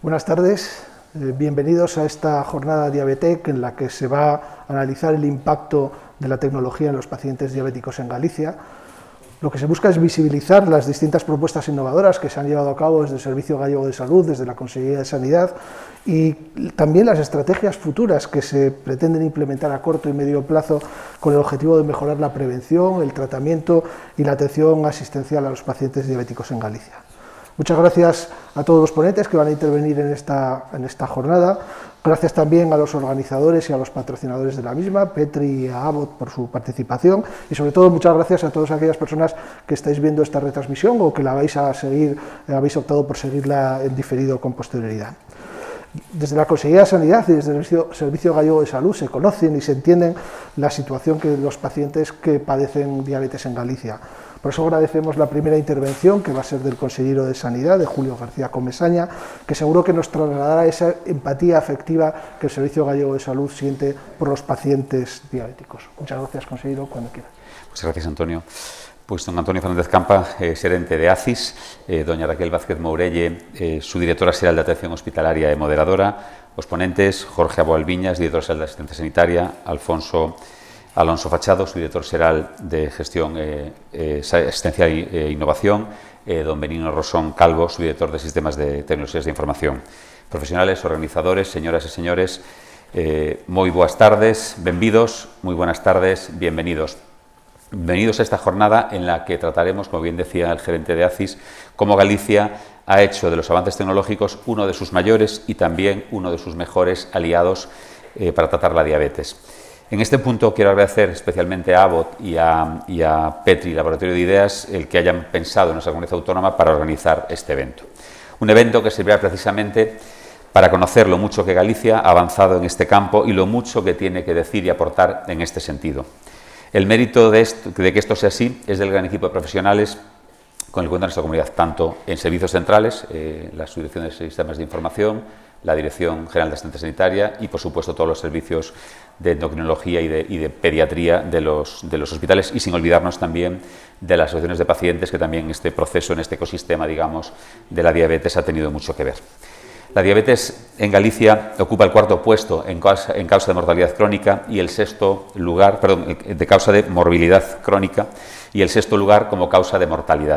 Buenas tardes, bienvenidos a esta jornada Diabetec en la que se va a analizar el impacto de la tecnología en los pacientes diabéticos en Galicia. Lo que se busca es visibilizar las distintas propuestas innovadoras que se han llevado a cabo desde el Servicio Gallego de Salud, desde la Consellería de Sanidad y también las estrategias futuras que se pretenden implementar a corto y medio plazo con el objetivo de mejorar la prevención, el tratamiento y la atención asistencial a los pacientes diabéticos en Galicia. Muchas gracias a todos los ponentes que van a intervenir en esta jornada. Gracias también a los organizadores y a los patrocinadores de la misma, Petri y a Abbott por su participación y sobre todo muchas gracias a todas aquellas personas que estáis viendo esta retransmisión o que la vais a seguir, habéis optado por seguirla en diferido con posterioridad. Desde la Consellería de Sanidad y desde el Servicio Gallego de Salud se conocen y se entienden la situación de los pacientes que padecen diabetes en Galicia. Por eso agradecemos la primera intervención, que va a ser del consejero de Sanidad, de Julio García Comesaña, que seguro que nos trasladará esa empatía afectiva que el Servicio Gallego de Salud siente por los pacientes diabéticos. Muchas gracias, consejero, cuando quiera. Muchas gracias, Antonio. Pues don Antonio Fernández Campa, xerente de ACIS, doña Raquel Vázquez Mourelle, su directora xeral de Atención Hospitalaria e Moderadora, os ponentes, Jorge Aboalviñas, director xeral de Asistencia Sanitaria, Alonso Fachado, su director xeral de Gestión, Asistencia e Innovación, don Benigno Rosón Calvo, su director de Sistemas de Tecnologías de Información. Profesionales, organizadores, señoras e señores, moi boas tardes, benvidos, moi buenas tardes, bienvenidos. Bienvenidos a esta jornada en la que trataremos, como bien decía el gerente de ACIS, cómo Galicia ha hecho de los avances tecnológicos uno de sus mayores y también uno de sus mejores aliados para tratar la diabetes. En este punto quiero agradecer especialmente a Abbott y a Petri, Laboratorio de Ideas, el que hayan pensado en nuestra comunidad autónoma para organizar este evento. Un evento que servirá precisamente para conocer lo mucho que Galicia ha avanzado en este campo y lo mucho que tiene que decir y aportar en este sentido. El mérito de que esto sea así es del gran equipo de profesionales con el que cuenta nuestra comunidad, tanto en servicios centrales, la Subdirección de Sistemas de Información, la Dirección General de Asistencia Sanitaria y, por supuesto, todos los servicios de endocrinología y de pediatría de los hospitales y sin olvidarnos también de las asociaciones de pacientes que también en este proceso, en este ecosistema, digamos, de la diabetes ha tenido mucho que ver. La diabetes en Galicia ocupa el cuarto puesto en causa de mortalidad crónica y el sexto lugar, de causa de morbilidad crónica y el sexto lugar como causa de mortalidad.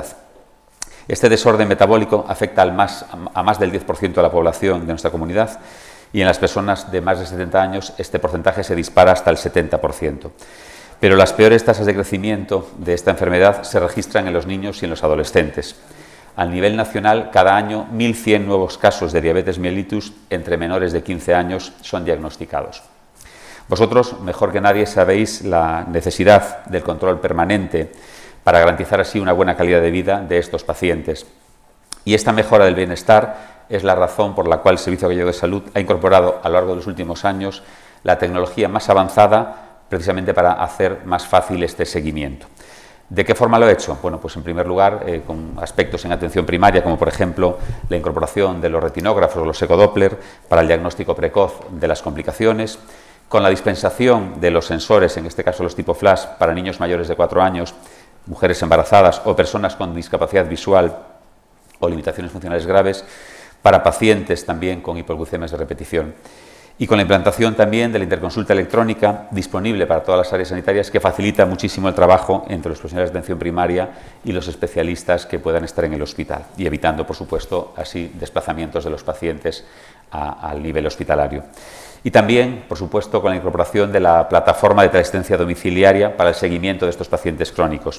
Este desorden metabólico afecta a más del 10% de la población de nuestra comunidad y en las personas de más de 70 años este porcentaje se dispara hasta el 70%. Pero las peores tasas de crecimiento de esta enfermedad se registran en los niños y en los adolescentes. A nivel nacional, cada año 1.100 nuevos casos de diabetes mellitus entre menores de 15 años son diagnosticados. Vosotros, mejor que nadie, sabéis la necesidad del control permanente para garantizar así una buena calidad de vida de estos pacientes. Y esta mejora del bienestar es la razón por la cual el Servicio Gallego de Salud ha incorporado a lo largo de los últimos años la tecnología más avanzada precisamente para hacer más fácil este seguimiento. ¿De qué forma lo he hecho? Bueno, pues en primer lugar, con aspectos en atención primaria, como por ejemplo la incorporación de los retinógrafos, los ecodoppler, para el diagnóstico precoz de las complicaciones, con la dispensación de los sensores, en este caso los tipo flash, para niños mayores de 4 años, mujeres embarazadas o personas con discapacidad visual o limitaciones funcionales graves, para pacientes también con hipoglucemias de repetición. Y con la implantación también de la interconsulta electrónica disponible para todas las áreas sanitarias que facilita muchísimo el trabajo entre los profesionales de atención primaria y los especialistas que puedan estar en el hospital y evitando, por supuesto, así desplazamientos de los pacientes al nivel hospitalario. Y también, por supuesto, con la incorporación de la plataforma de teleasistencia domiciliaria para el seguimiento de estos pacientes crónicos.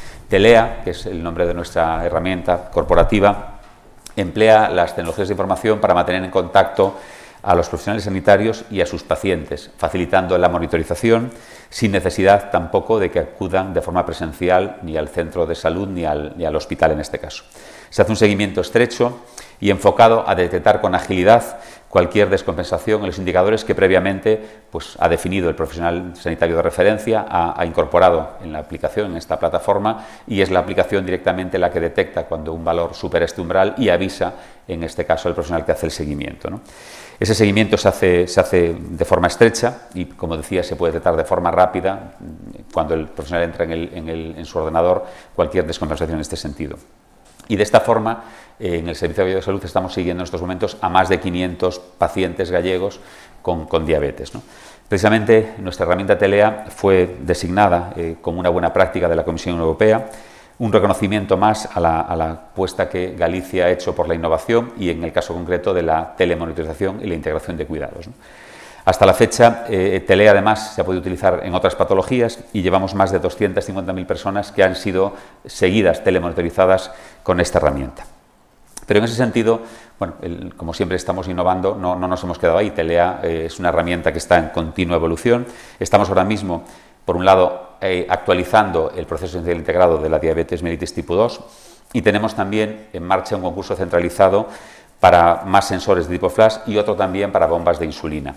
Telea, que es el nombre de nuestra herramienta corporativa, emplea las tecnologías de información para mantener en contacto a los profesionales sanitarios y a sus pacientes, facilitando la monitorización sin necesidad tampoco de que acudan de forma presencial ni al centro de salud ni al hospital en este caso. Se hace un seguimiento estrecho y enfocado a detectar con agilidad cualquier descompensación en los indicadores que previamente ha definido el profesional sanitario de referencia, ha incorporado en la aplicación, en esta plataforma, y es la aplicación directamente la que detecta cuando un valor supera este umbral y avisa, en este caso, al profesional que hace el seguimiento, ¿no? Ese seguimiento se hace de forma estrecha y, como decía, se puede detectar de forma rápida cuando el profesional entra en su ordenador cualquier descompensación en este sentido. Y de esta forma, en el Servicio de Salud estamos siguiendo en estos momentos a más de 500 pacientes gallegos con diabetes, ¿no? Precisamente nuestra herramienta Telea fue designada como una buena práctica de la Comisión Europea, un reconocimiento más a la apuesta que Galicia ha hecho por la innovación y en el caso concreto de la telemonitorización y la integración de cuidados, ¿no? Hasta la fecha, Telea además se ha podido utilizar en otras patologías y llevamos más de 250.000 personas que han sido seguidas, telemonitorizadas con esta herramienta. Pero en ese sentido, bueno, como siempre estamos innovando, no nos hemos quedado ahí. Telea es una herramienta que está en continua evolución. Estamos ahora mismo, por un lado, actualizando el proceso sensorial integrado de la diabetes mellitus tipo 2 y tenemos también en marcha un concurso centralizado para más sensores de tipo flash y otro también para bombas de insulina.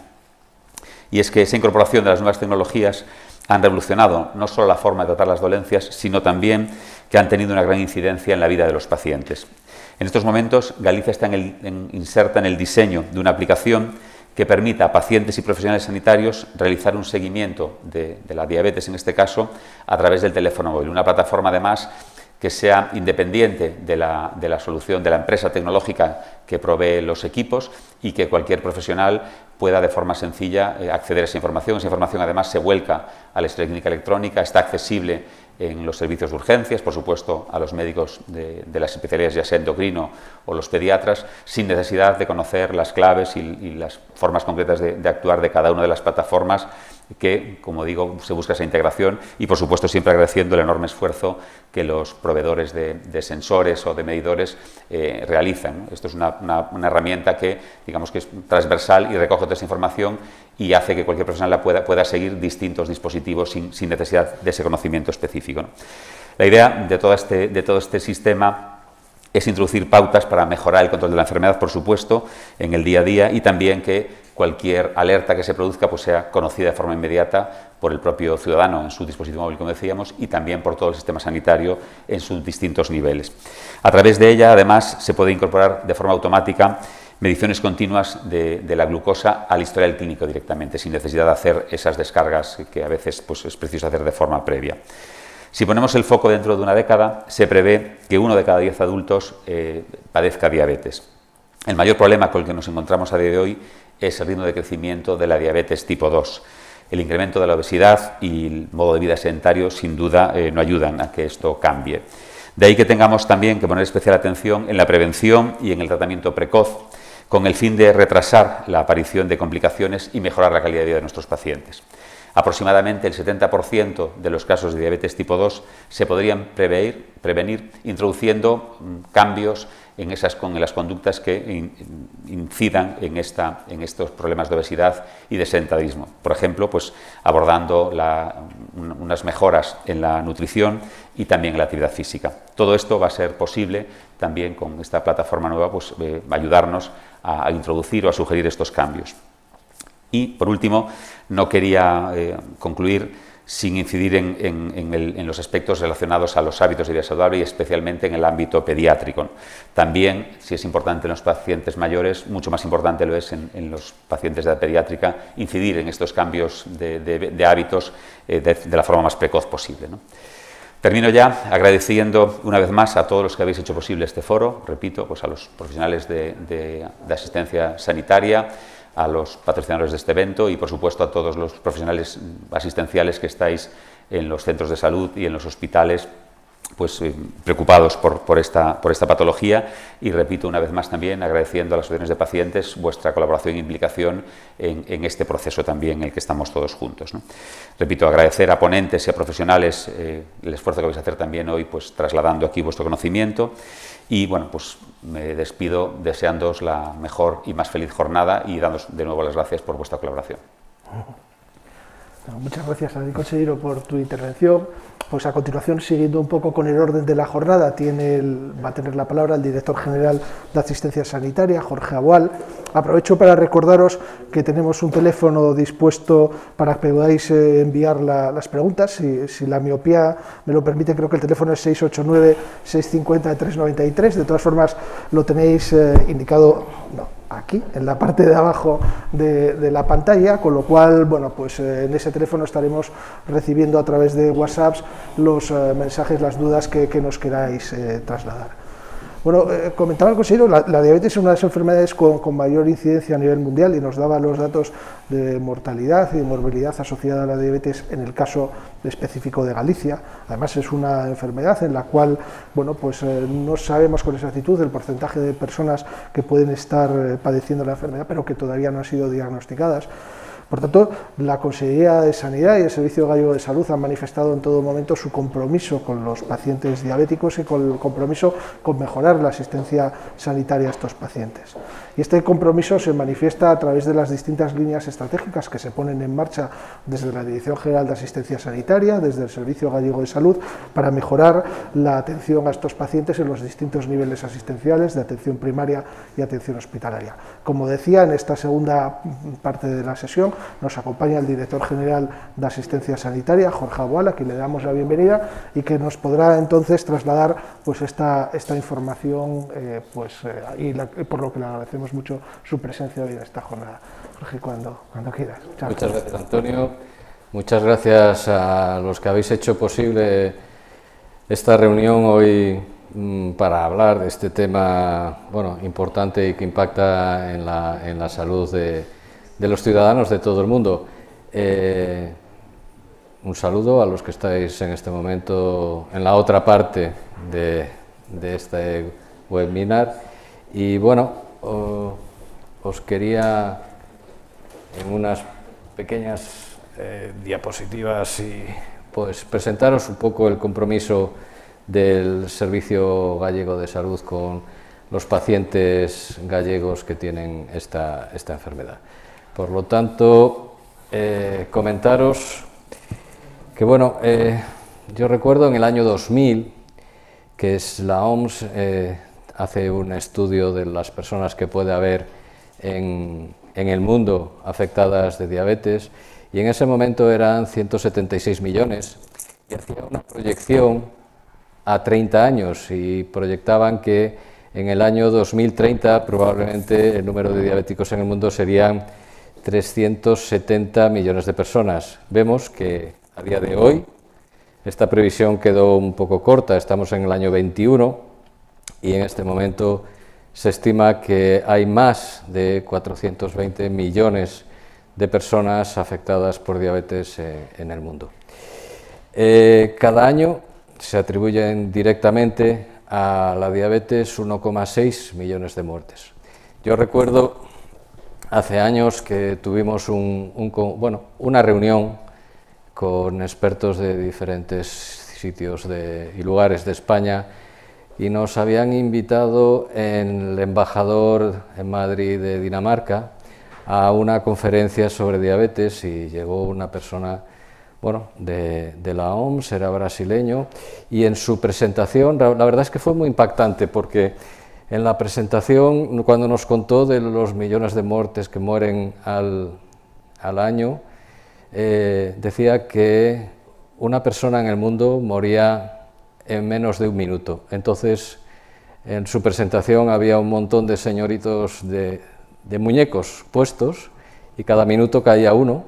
Y es que esa incorporación de las nuevas tecnologías han revolucionado no solo la forma de tratar las dolencias, sino también que han tenido una gran incidencia en la vida de los pacientes. En estos momentos, Galicia está inserta en el diseño de una aplicación que permita a pacientes y profesionales sanitarios realizar un seguimiento de la diabetes, en este caso, a través del teléfono móvil. Una plataforma, además, que sea independiente de la solución de la empresa tecnológica que provee los equipos y que cualquier profesional pueda de forma sencilla acceder a esa información. Esa información además se vuelca a la historia clínica electrónica, está accesible en los servicios de urgencias, por supuesto a los médicos de las especialidades, ya sea endocrino o los pediatras, sin necesidad de conocer las claves y las formas concretas de actuar de cada una de las plataformas que, como digo, se busca esa integración y, por supuesto, siempre agradeciendo el enorme esfuerzo que los proveedores de sensores o de medidores realizan. Esto es una herramienta que, digamos, que es transversal y recoge toda esa información y hace que cualquier profesional pueda seguir distintos dispositivos sin necesidad de ese conocimiento específico, ¿no? La idea de todo este sistema es introducir pautas para mejorar el control de la enfermedad, por supuesto, en el día a día y también que cualquier alerta que se produzca pues sea conocida de forma inmediata por el propio ciudadano en su dispositivo móvil, como decíamos, y también por todo el sistema sanitario en sus distintos niveles. A través de ella, además, se puede incorporar de forma automática mediciones continuas de la glucosa al historial clínico directamente, sin necesidad de hacer esas descargas que a veces pues, es preciso hacer de forma previa. Si ponemos el foco dentro de una década, se prevé que 1 de cada 10 adultos padezca diabetes. El mayor problema con el que nos encontramos a día de hoy es el ritmo de crecimiento de la diabetes tipo 2. El incremento de la obesidad y el modo de vida sedentario, sin duda, no ayudan a que esto cambie. De ahí que tengamos también que poner especial atención en la prevención y en el tratamiento precoz, con el fin de retrasar la aparición de complicaciones y mejorar la calidad de vida de nuestros pacientes. Aproximadamente el 70% de los casos de diabetes tipo 2 se podrían prevenir introduciendo cambios en las conductas que incidan en estos problemas de obesidad y de sedentarismo. Por ejemplo, pues abordando unas mejoras en la nutrición y también en la actividad física. Todo esto va a ser posible también con esta plataforma nueva, pues ayudarnos a introducir o a sugerir estos cambios. Y, por último, no quería concluir sin incidir en los aspectos relacionados a los hábitos de vida saludable y especialmente en el ámbito pediátrico. También, si es importante en los pacientes mayores, mucho más importante lo es en los pacientes de edad pediátrica, incidir en estos cambios de hábitos de la forma más precoz posible, ¿no? Termino ya agradeciendo una vez más a todos los que habéis hecho posible este foro, repito, pues a los profesionales de asistencia sanitaria, a los patrocinadores de este evento y, por supuesto, a todos los profesionales asistenciales que estáis en los centros de salud y en los hospitales, pues preocupados por esta patología y, repito una vez más también, agradeciendo a las asociaciones de pacientes vuestra colaboración e implicación en este proceso también en el que estamos todos juntos, ¿no? Repito, agradecer a ponentes y a profesionales el esfuerzo que vais a hacer también hoy, pues trasladando aquí vuestro conocimiento. Y bueno, pues me despido deseándoos la mejor y más feliz jornada y dándoos de nuevo las gracias por vuestra colaboración. Muchas gracias, David Consejero, por tu intervención. Pues a continuación, siguiendo un poco con el orden de la jornada, va a tener la palabra el director general de Asistencia Sanitaria, Jorge Abual. Aprovecho para recordaros que tenemos un teléfono dispuesto para que podáis enviar las preguntas. Si la miopía me lo permite, creo que el teléfono es 689-650-393. De todas formas, lo tenéis indicado aquí, en la parte de abajo de la pantalla, con lo cual, bueno, pues en ese teléfono estaremos recibiendo a través de WhatsApp los mensajes, las dudas que nos queráis trasladar. Bueno, comentaba el consejero, la diabetes es una de las enfermedades con mayor incidencia a nivel mundial y nos daba los datos de mortalidad y de morbilidad asociada a la diabetes en el caso específico de Galicia. Además es una enfermedad en la cual, bueno, pues no sabemos con exactitud el porcentaje de personas que pueden estar padeciendo la enfermedad, pero que todavía no han sido diagnosticadas. Por tanto, la Consejería de Sanidad y el Servicio Gallego de Salud han manifestado en todo momento su compromiso con los pacientes diabéticos y con el compromiso con mejorar la asistencia sanitaria a estos pacientes. Y este compromiso se manifiesta a través de las distintas líneas estratégicas que se ponen en marcha desde la Dirección General de Asistencia Sanitaria, desde el Servicio Gallego de Salud, para mejorar la atención a estos pacientes en los distintos niveles asistenciales de atención primaria y atención hospitalaria. Como decía, en esta segunda parte de la sesión nos acompaña el Director General de Asistencia Sanitaria, Jorge Aboal, a quien le damos la bienvenida y que nos podrá entonces trasladar pues esta información por lo que le agradecemos mucho su presencia hoy en esta jornada. Jorge, cuando quieras. Chao. Muchas gracias, Antonio. Muchas gracias a los que habéis hecho posible esta reunión hoy para hablar de este tema importante y que impacta en la salud de los ciudadanos de todo el mundo. Un saludo a los que estáis en este momento en la otra parte de este webinar y os quería en unas pequeñas diapositivas y pues presentaros un poco el compromiso del Servicio Gallego de Salud con los pacientes gallegos que tienen esta enfermedad. Por lo tanto, comentaros que yo recuerdo en el año 2000 que la OMS hace un estudio de las personas que puede haber en el mundo afectadas de diabetes y en ese momento eran 176 millones y hacía una proyección a 30 años y proyectaban que en el año 2030 probablemente el número de diabéticos en el mundo serían 370 millones de personas. Vemos que a día de hoy esta previsión quedó un poco corta, estamos en el año 21 y en este momento se estima que hay más de 420 millones de personas afectadas por diabetes en el mundo. Cada año se atribuyen directamente a la diabetes 1,6 millones de muertes. Yo recuerdo hace años que tuvimos una reunión con expertos de diferentes sitios y lugares de España y nos habían invitado el embajador en Madrid de Dinamarca a una conferencia sobre diabetes y llegó una persona de la OMS, era brasileño, y en su presentación, la verdad es que fue muy impactante porque en la presentación, cuando nos contó de los millones de muertes que mueren al año, decía que una persona en el mundo moría en menos de un minuto. Entonces, en su presentación había un montón de señoritos de muñecos puestos y cada minuto caía uno,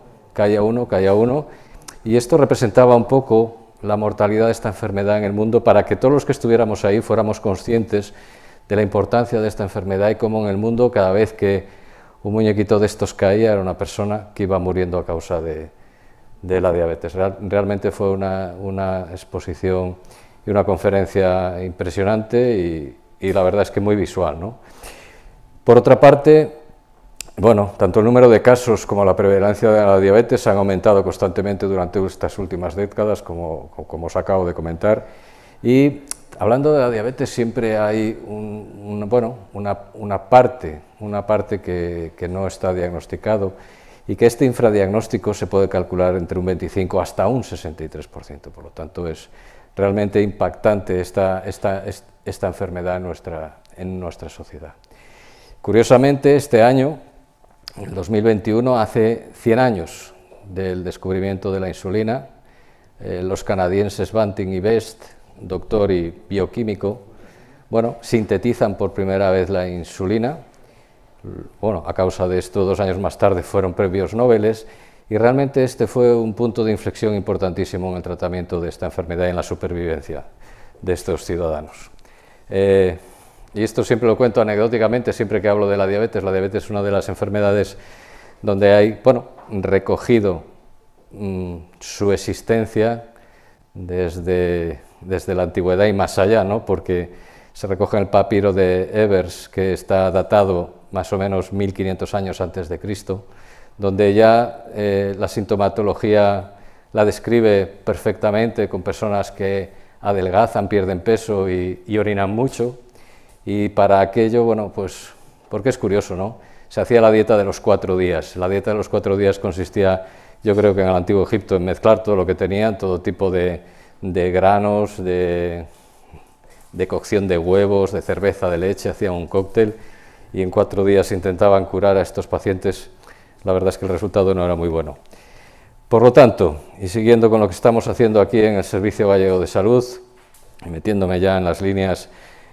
y esto representaba un poco la mortalidad de esta enfermedad en el mundo para que todos los que estuviéramos ahí fuéramos conscientes de la importancia de esta enfermedad y cómo en el mundo cada vez que un muñequito de estos caía era una persona que iba muriendo a causa de la diabetes. Realmente fue una exposición y una conferencia impresionante y la verdad es que muy visual, ¿no? Por otra parte, tanto el número de casos como la prevalencia de la diabetes han aumentado constantemente durante estas últimas décadas, como os acabo de comentar, y hablando de la diabetes siempre hay una parte que no está diagnosticado y que este infradiagnóstico se puede calcular entre un 25 hasta un 63%, por lo tanto es realmente impactante esta enfermedad en nuestra sociedad. Curiosamente, este año, en el 2021, hace 100 años del descubrimiento de la insulina. Los canadienses Banting y Best, doctor y bioquímico, sintetizan por primera vez la insulina. A causa de esto, 2 años más tarde fueron premios Nobel y realmente este fue un punto de inflexión importantísimo en el tratamiento de esta enfermedad y en la supervivencia de estos ciudadanos. y esto siempre lo cuento anecdóticamente, siempre que hablo de la diabetes es una de las enfermedades donde hay, bueno, recogido su existencia desde la antigüedad y más allá, ¿no? Porque se recoge en el papiro de Evers, que está datado más o menos 1500 años antes de Cristo, donde ya la sintomatología la describe perfectamente con personas que adelgazan, pierden peso y orinan mucho, y para aquello, bueno, pues, porque es curioso, ¿no? Se hacía la dieta de los 4 días. La dieta de los 4 días consistía, yo creo que en el Antiguo Egipto, en mezclar todo lo que tenían, todo tipo de granos, de cocción de huevos, de cerveza, de leche, hacían un cóctel, y en 4 días intentaban curar a estos pacientes. La verdad es que el resultado no era muy bueno. Por lo tanto, y siguiendo con lo que estamos haciendo aquí en el Servicio Gallego de Salud, y metiéndome ya en las líneas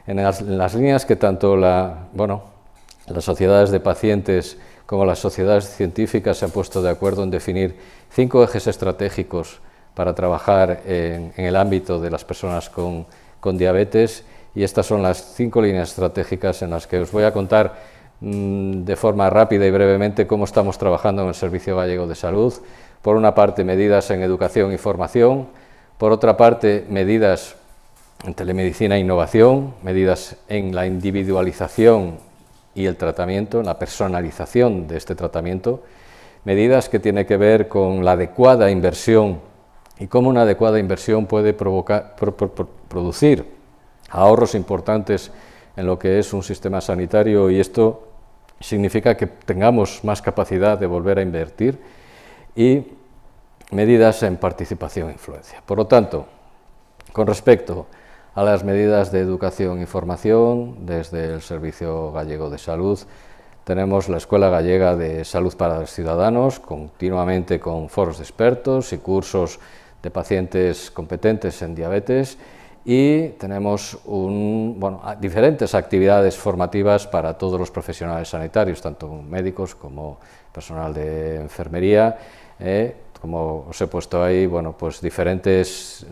que tanto las sociedades de pacientes como las sociedades científicas se han puesto de acuerdo en definir 5 ejes estratégicos para trabajar en el ámbito de las personas con diabetes, y estas son las 5 líneas estratégicas en las que os voy a contar de forma rápida y brevemente cómo estamos trabajando en el Servicio Gallego de Salud. Por una parte, medidas en educación y formación; por otra parte, medidas en telemedicina e innovación, medidas en la individualización y el tratamiento, en la personalización de este tratamiento, medidas que tienen que ver con la adecuada inversión y cómo una adecuada inversión puede producir ahorros importantes en lo que es un sistema sanitario, y esto significa que tengamos más capacidad de volver a invertir, y medidas en participación e influencia. Por lo tanto, con respecto a las medidas de educación y formación, desde el Servicio Gallego de Salud tenemos la Escuela Gallega de Salud para los Ciudadanos, continuamente con foros de expertos y cursos de pacientes competentes en diabetes, y tenemos diferentes actividades formativas para todos los profesionales sanitarios, tanto médicos como personal de enfermería, como os he puesto ahí, pues diferentes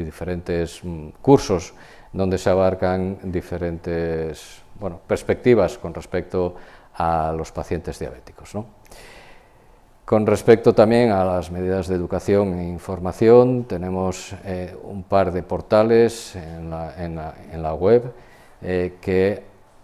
cursos donde se abarcan diferentes perspectivas con respecto a los pacientes diabéticos, ¿no? Con respecto también a las medidas de educación e información, tenemos un par de portales en la web que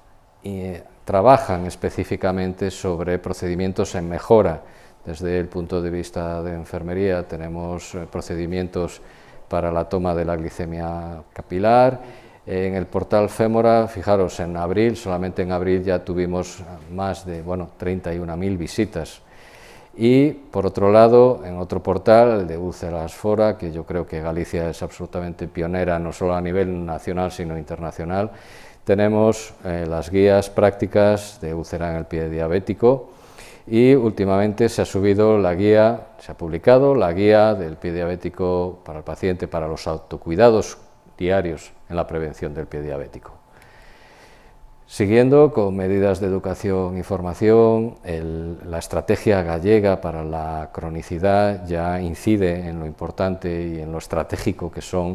trabajan específicamente sobre procedimientos en mejora. Desde el punto de vista de enfermería tenemos procedimientos para la toma de la glicemia capilar. En el portal Fémora, fijaros, en abril, solamente en abril ya tuvimos más de 31.000 visitas. Y por otro lado, en otro portal, el de Úlceras Fora, que yo creo que Galicia es absolutamente pionera, no solo a nivel nacional, sino internacional, tenemos las guías prácticas de úlcera en el pie diabético, y últimamente se ha publicado la guía del pie diabético para el paciente, para los autocuidados diarios en la prevención del pie diabético. Siguiendo con medidas de educación y formación, la estrategia gallega para la cronicidad ya incide en lo importante y en lo estratégico que son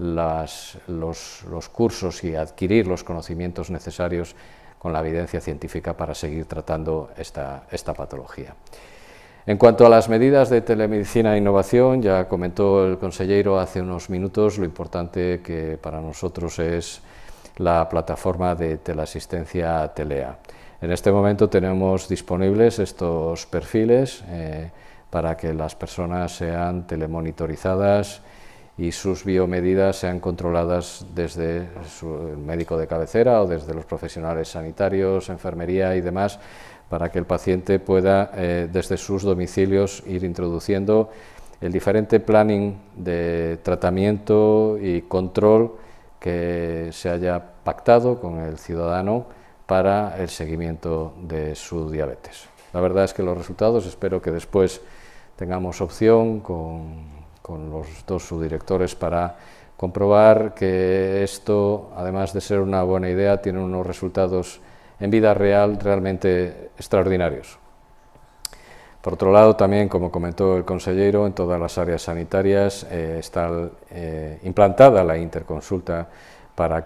los cursos y adquirir los conocimientos necesarios con la evidencia científica para seguir tratando esta patología. En cuanto a las medidas de telemedicina e innovación, ya comentó el consejero hace unos minutos lo importante que para nosotros es la plataforma de teleasistencia Telea. En este momento tenemos disponibles estos perfiles para que las personas sean telemonitorizadas y sus biomedidas sean controladas desde el médico de cabecera o desde los profesionales sanitarios, enfermería y demás, para que el paciente pueda desde sus domicilios ir introduciendo el diferente planning de tratamiento y control que se haya pactado con el ciudadano para el seguimiento de su diabetes. La verdad es que los resultados, espero que después tengamos opción con los dos subdirectores para comprobar que esto, además de ser una buena idea, tiene unos resultados en vida real realmente extraordinarios. Por otro lado, también, como comentó el consejero, en todas las áreas sanitarias está implantada la interconsulta para que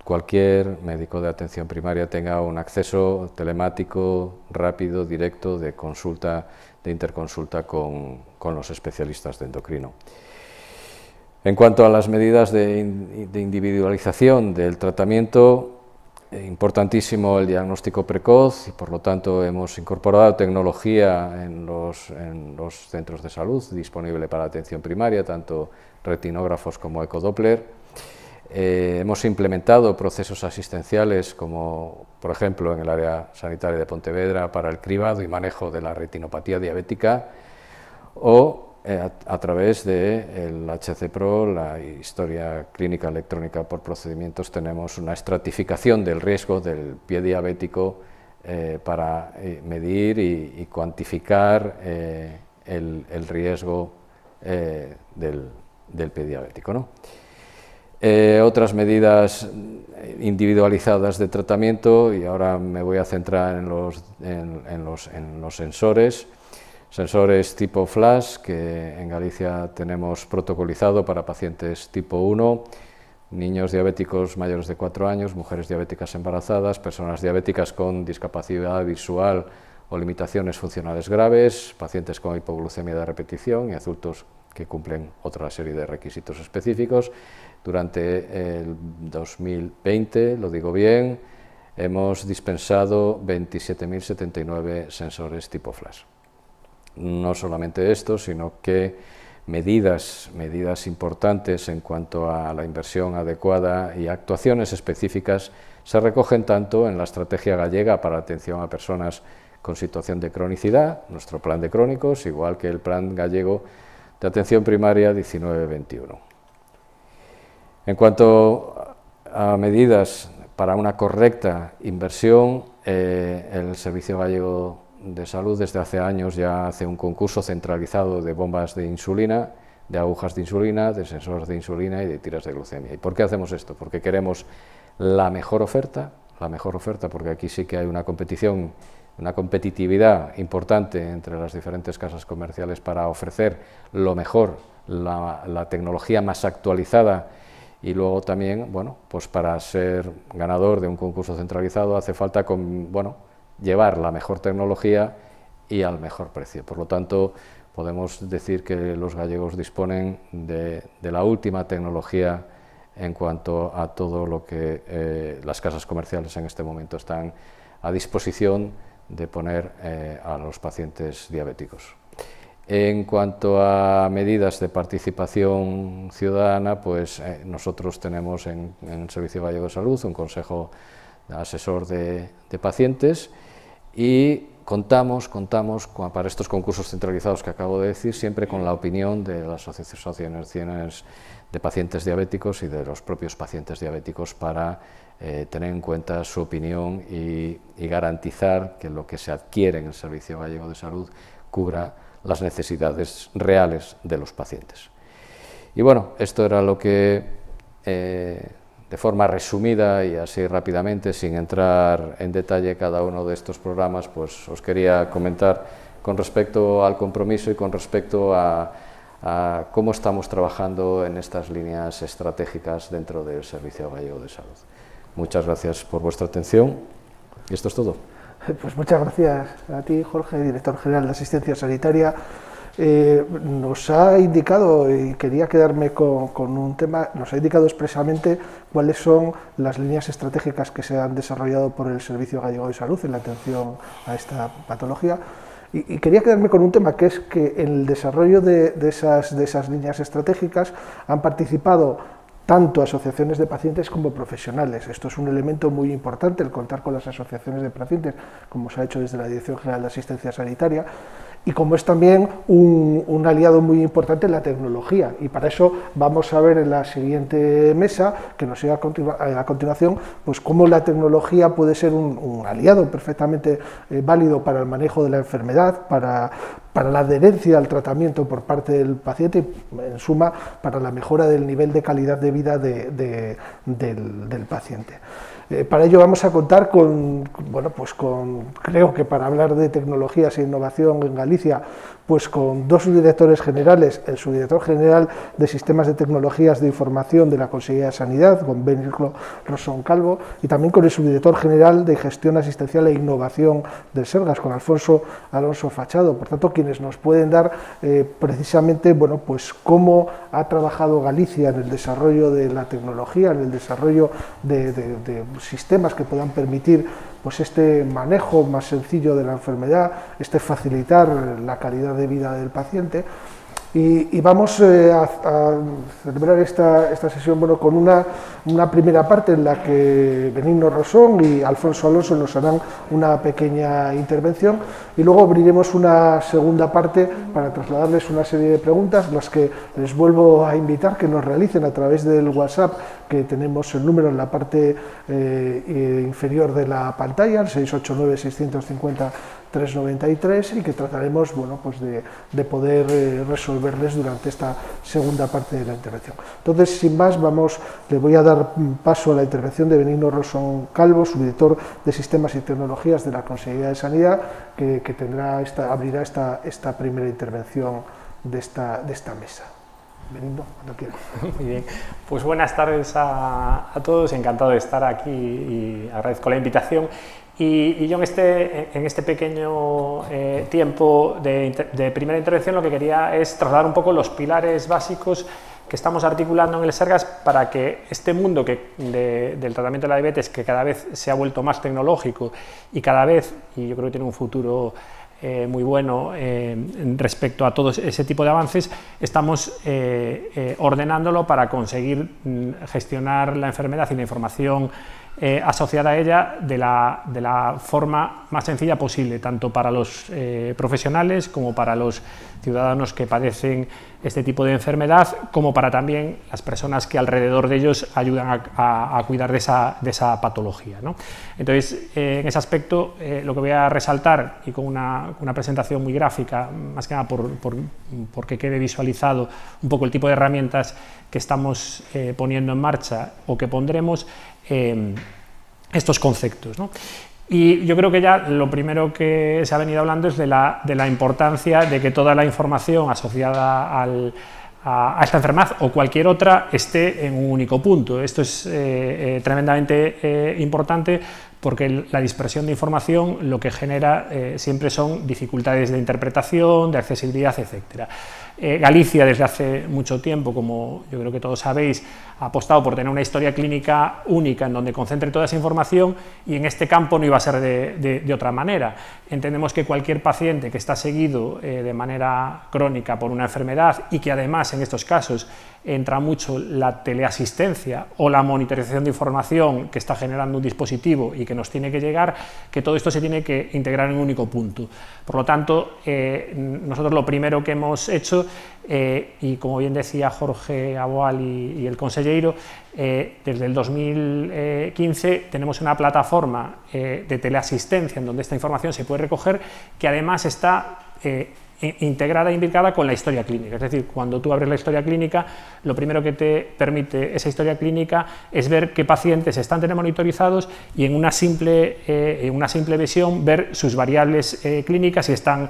cualquier médico de atención primaria tenga un acceso telemático, rápido, directo, de consulta, de interconsulta con los especialistas de endocrino. En cuanto a las medidas de individualización del tratamiento, importantísimo el diagnóstico precoz y por lo tanto hemos incorporado tecnología en los centros de salud disponible para atención primaria, tanto retinógrafos como ecodoppler. Hemos implementado procesos asistenciales como por ejemplo en el área sanitaria de Pontevedra para el cribado y manejo de la retinopatía diabética o a través del HCPRO, la historia clínica electrónica por procedimientos, tenemos una estratificación del riesgo del pie diabético para medir y cuantificar el riesgo del pie diabético, ¿no? Otras medidas individualizadas de tratamiento, y ahora me voy a centrar en los sensores. Sensores tipo flash, que en Galicia tenemos protocolizado para pacientes tipo 1, niños diabéticos mayores de 4 años, mujeres diabéticas embarazadas, personas diabéticas con discapacidad visual o limitaciones funcionales graves, pacientes con hipoglucemia de repetición y adultos que cumplen otra serie de requisitos específicos. Durante el 2020, lo digo bien, hemos dispensado 27.079 sensores tipo flash. No solamente esto, sino que medidas importantes en cuanto a la inversión adecuada y actuaciones específicas se recogen tanto en la estrategia gallega para atención a personas con situación de cronicidad, nuestro plan de crónicos, igual que el plan gallego de atención primaria 19-21. En cuanto a medidas para una correcta inversión, el Servicio Gallego de Salud desde hace años ya hace un concurso centralizado de bombas de insulina, de agujas de insulina, de sensores de insulina y de tiras de glucemia. ¿Y por qué hacemos esto? Porque queremos la mejor oferta porque aquí sí que hay una competición, una competitividad importante entre las diferentes casas comerciales para ofrecer lo mejor, la tecnología más actualizada. Y luego también, bueno, pues para ser ganador de un concurso centralizado hace falta llevar la mejor tecnología y al mejor precio. Por lo tanto, podemos decir que los gallegos disponen de la última tecnología en cuanto a todo lo que las casas comerciales en este momento están a disposición de poner a los pacientes diabéticos. En cuanto a medidas de participación ciudadana, pues nosotros tenemos en el Servicio Gallego de Salud un consejo asesor de pacientes y contamos para estos concursos centralizados que acabo de decir siempre con la opinión de las asociaciones de pacientes diabéticos y de los propios pacientes diabéticos para tener en cuenta su opinión y garantizar que lo que se adquiere en el Servicio Gallego de Salud cubra las necesidades reales de los pacientes. Y bueno, esto era lo que, de forma resumida y así rápidamente, sin entrar en detalle cada uno de estos programas, pues os quería comentar con respecto al compromiso y con respecto a cómo estamos trabajando en estas líneas estratégicas dentro del Servicio Gallego de Salud. Muchas gracias por vuestra atención y esto es todo. Pues muchas gracias a ti, Jorge, director general de Asistencia Sanitaria. Nos ha indicado, y quería quedarme con un tema, nos ha indicado expresamente cuáles son las líneas estratégicas que se han desarrollado por el Servicio Gallego de Salud en la atención a esta patología. Y quería quedarme con un tema, que es que en el desarrollo de esas líneas estratégicas han participado tanto asociaciones de pacientes como profesionales. Esto es un elemento muy importante, el contar con las asociaciones de pacientes, como se ha hecho desde la Dirección General de Asistencia Sanitaria, y como es también un aliado muy importante en la tecnología. Y para eso vamos a ver en la siguiente mesa, que nos siga a continuación, pues cómo la tecnología puede ser un aliado perfectamente válido para el manejo de la enfermedad, para la adherencia al tratamiento por parte del paciente y, en suma, para la mejora del nivel de calidad de vida del paciente. Para ello vamos a contar con, bueno, pues creo que para hablar de tecnologías e innovación en Galicia, pues con dos subdirectores generales, el subdirector general de Sistemas de Tecnologías de Información de la Consellería de Sanidad, con Benigno Rosón Calvo, y también con el subdirector general de Gestión Asistencial e Innovación del Sergas, con Alfonso Alonso Fachado. Por tanto, quienes nos pueden dar precisamente, bueno, pues cómo ha trabajado Galicia en el desarrollo de la tecnología, en el desarrollo de sistemas que puedan permitir pues este manejo más sencillo de la enfermedad, facilitar la calidad de vida del paciente. Y vamos a celebrar esta sesión, bueno, con una primera parte en la que Benigno Rosón y Alfonso Alonso nos harán una pequeña intervención, y luego abriremos una segunda parte para trasladarles una serie de preguntas, las que les vuelvo a invitar que nos realicen a través del WhatsApp, que tenemos el número en la parte inferior de la pantalla, el 689-650-393, y que trataremos, bueno, pues de poder resolverles durante esta segunda parte de la intervención. Entonces, sin más, le voy a dar paso a la intervención de Benigno Rosón Calvo, subdirector de Sistemas y Tecnologías de la Consellería de Sanidad, que abrirá esta primera intervención de esta mesa. Benigno, cuando quieras. Muy bien, pues buenas tardes a todos, encantado de estar aquí y agradezco la invitación. Y yo en este pequeño tiempo de primera intervención lo que quería es trasladar un poco los pilares básicos que estamos articulando en el Sergas para que este mundo del tratamiento de la diabetes, que cada vez se ha vuelto más tecnológico y cada vez, y yo creo que tiene un futuro muy bueno respecto a todo ese tipo de avances, estamos ordenándolo para conseguir gestionar la enfermedad y la información asociada a ella de la forma más sencilla posible, tanto para los profesionales como para los ciudadanos que padecen este tipo de enfermedad, como para también las personas que alrededor de ellos ayudan a cuidar de esa patología, ¿no? Entonces, en ese aspecto, lo que voy a resaltar, y con una presentación muy gráfica, más que nada porque quede visualizado un poco el tipo de herramientas que estamos poniendo en marcha o que pondremos, estos conceptos, ¿no? Y yo creo que ya lo primero que se ha venido hablando es de la importancia de que toda la información asociada a esta enfermedad o cualquier otra esté en un único punto. Esto es tremendamente importante, porque la dispersión de información lo que genera siempre son dificultades de interpretación, de accesibilidad, etc. Galicia, desde hace mucho tiempo, como yo creo que todos sabéis, ha apostado por tener una historia clínica única en donde concentre toda esa información, y en este campo no iba a ser de otra manera. Entendemos que cualquier paciente que está seguido de manera crónica por una enfermedad, y que además en estos casos entra mucho la teleasistencia o la monitorización de información que está generando un dispositivo y que nos tiene que llegar, que todo esto se tiene que integrar en un único punto. Por lo tanto, nosotros lo primero que hemos hecho, y como bien decía Jorge Aboal y el consellero, desde el 2015 tenemos una plataforma de teleasistencia en donde esta información se puede recoger, que además está integrada e implicada con la historia clínica. Es decir, cuando tú abres la historia clínica, lo primero que te permite esa historia clínica es ver qué pacientes están monitorizados, y en una simple visión ver sus variables clínicas, si están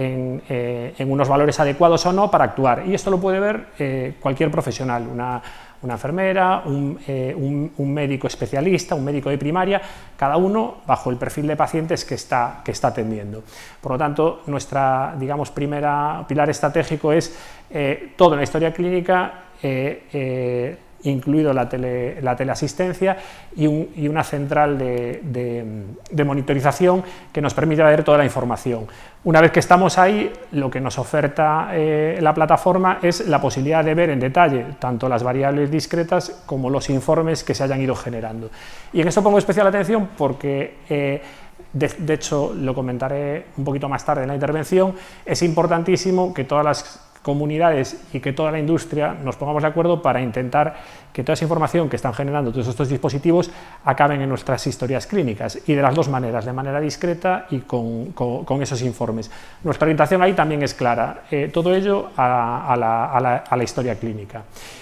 en unos valores adecuados o no para actuar. Y esto lo puede ver cualquier profesional, una enfermera, un médico especialista, un médico de primaria, cada uno bajo el perfil de pacientes que está atendiendo. Por lo tanto, nuestra, digamos, primera pilar estratégico es toda la historia clínica, incluido la teleasistencia, y una central de monitorización que nos permite ver toda la información. Una vez que estamos ahí, lo que nos oferta la plataforma es la posibilidad de ver en detalle tanto las variables discretas como los informes que se hayan ido generando. Y en esto pongo especial atención porque, de hecho, lo comentaré un poquito más tarde en la intervención, es importantísimo que todas las comunidades y que toda la industria nos pongamos de acuerdo para intentar que toda esa información que están generando todos estos dispositivos acaben en nuestras historias clínicas, y de las dos maneras, de manera discreta y con esos informes. Nuestra orientación ahí también es clara, todo ello a la historia clínica.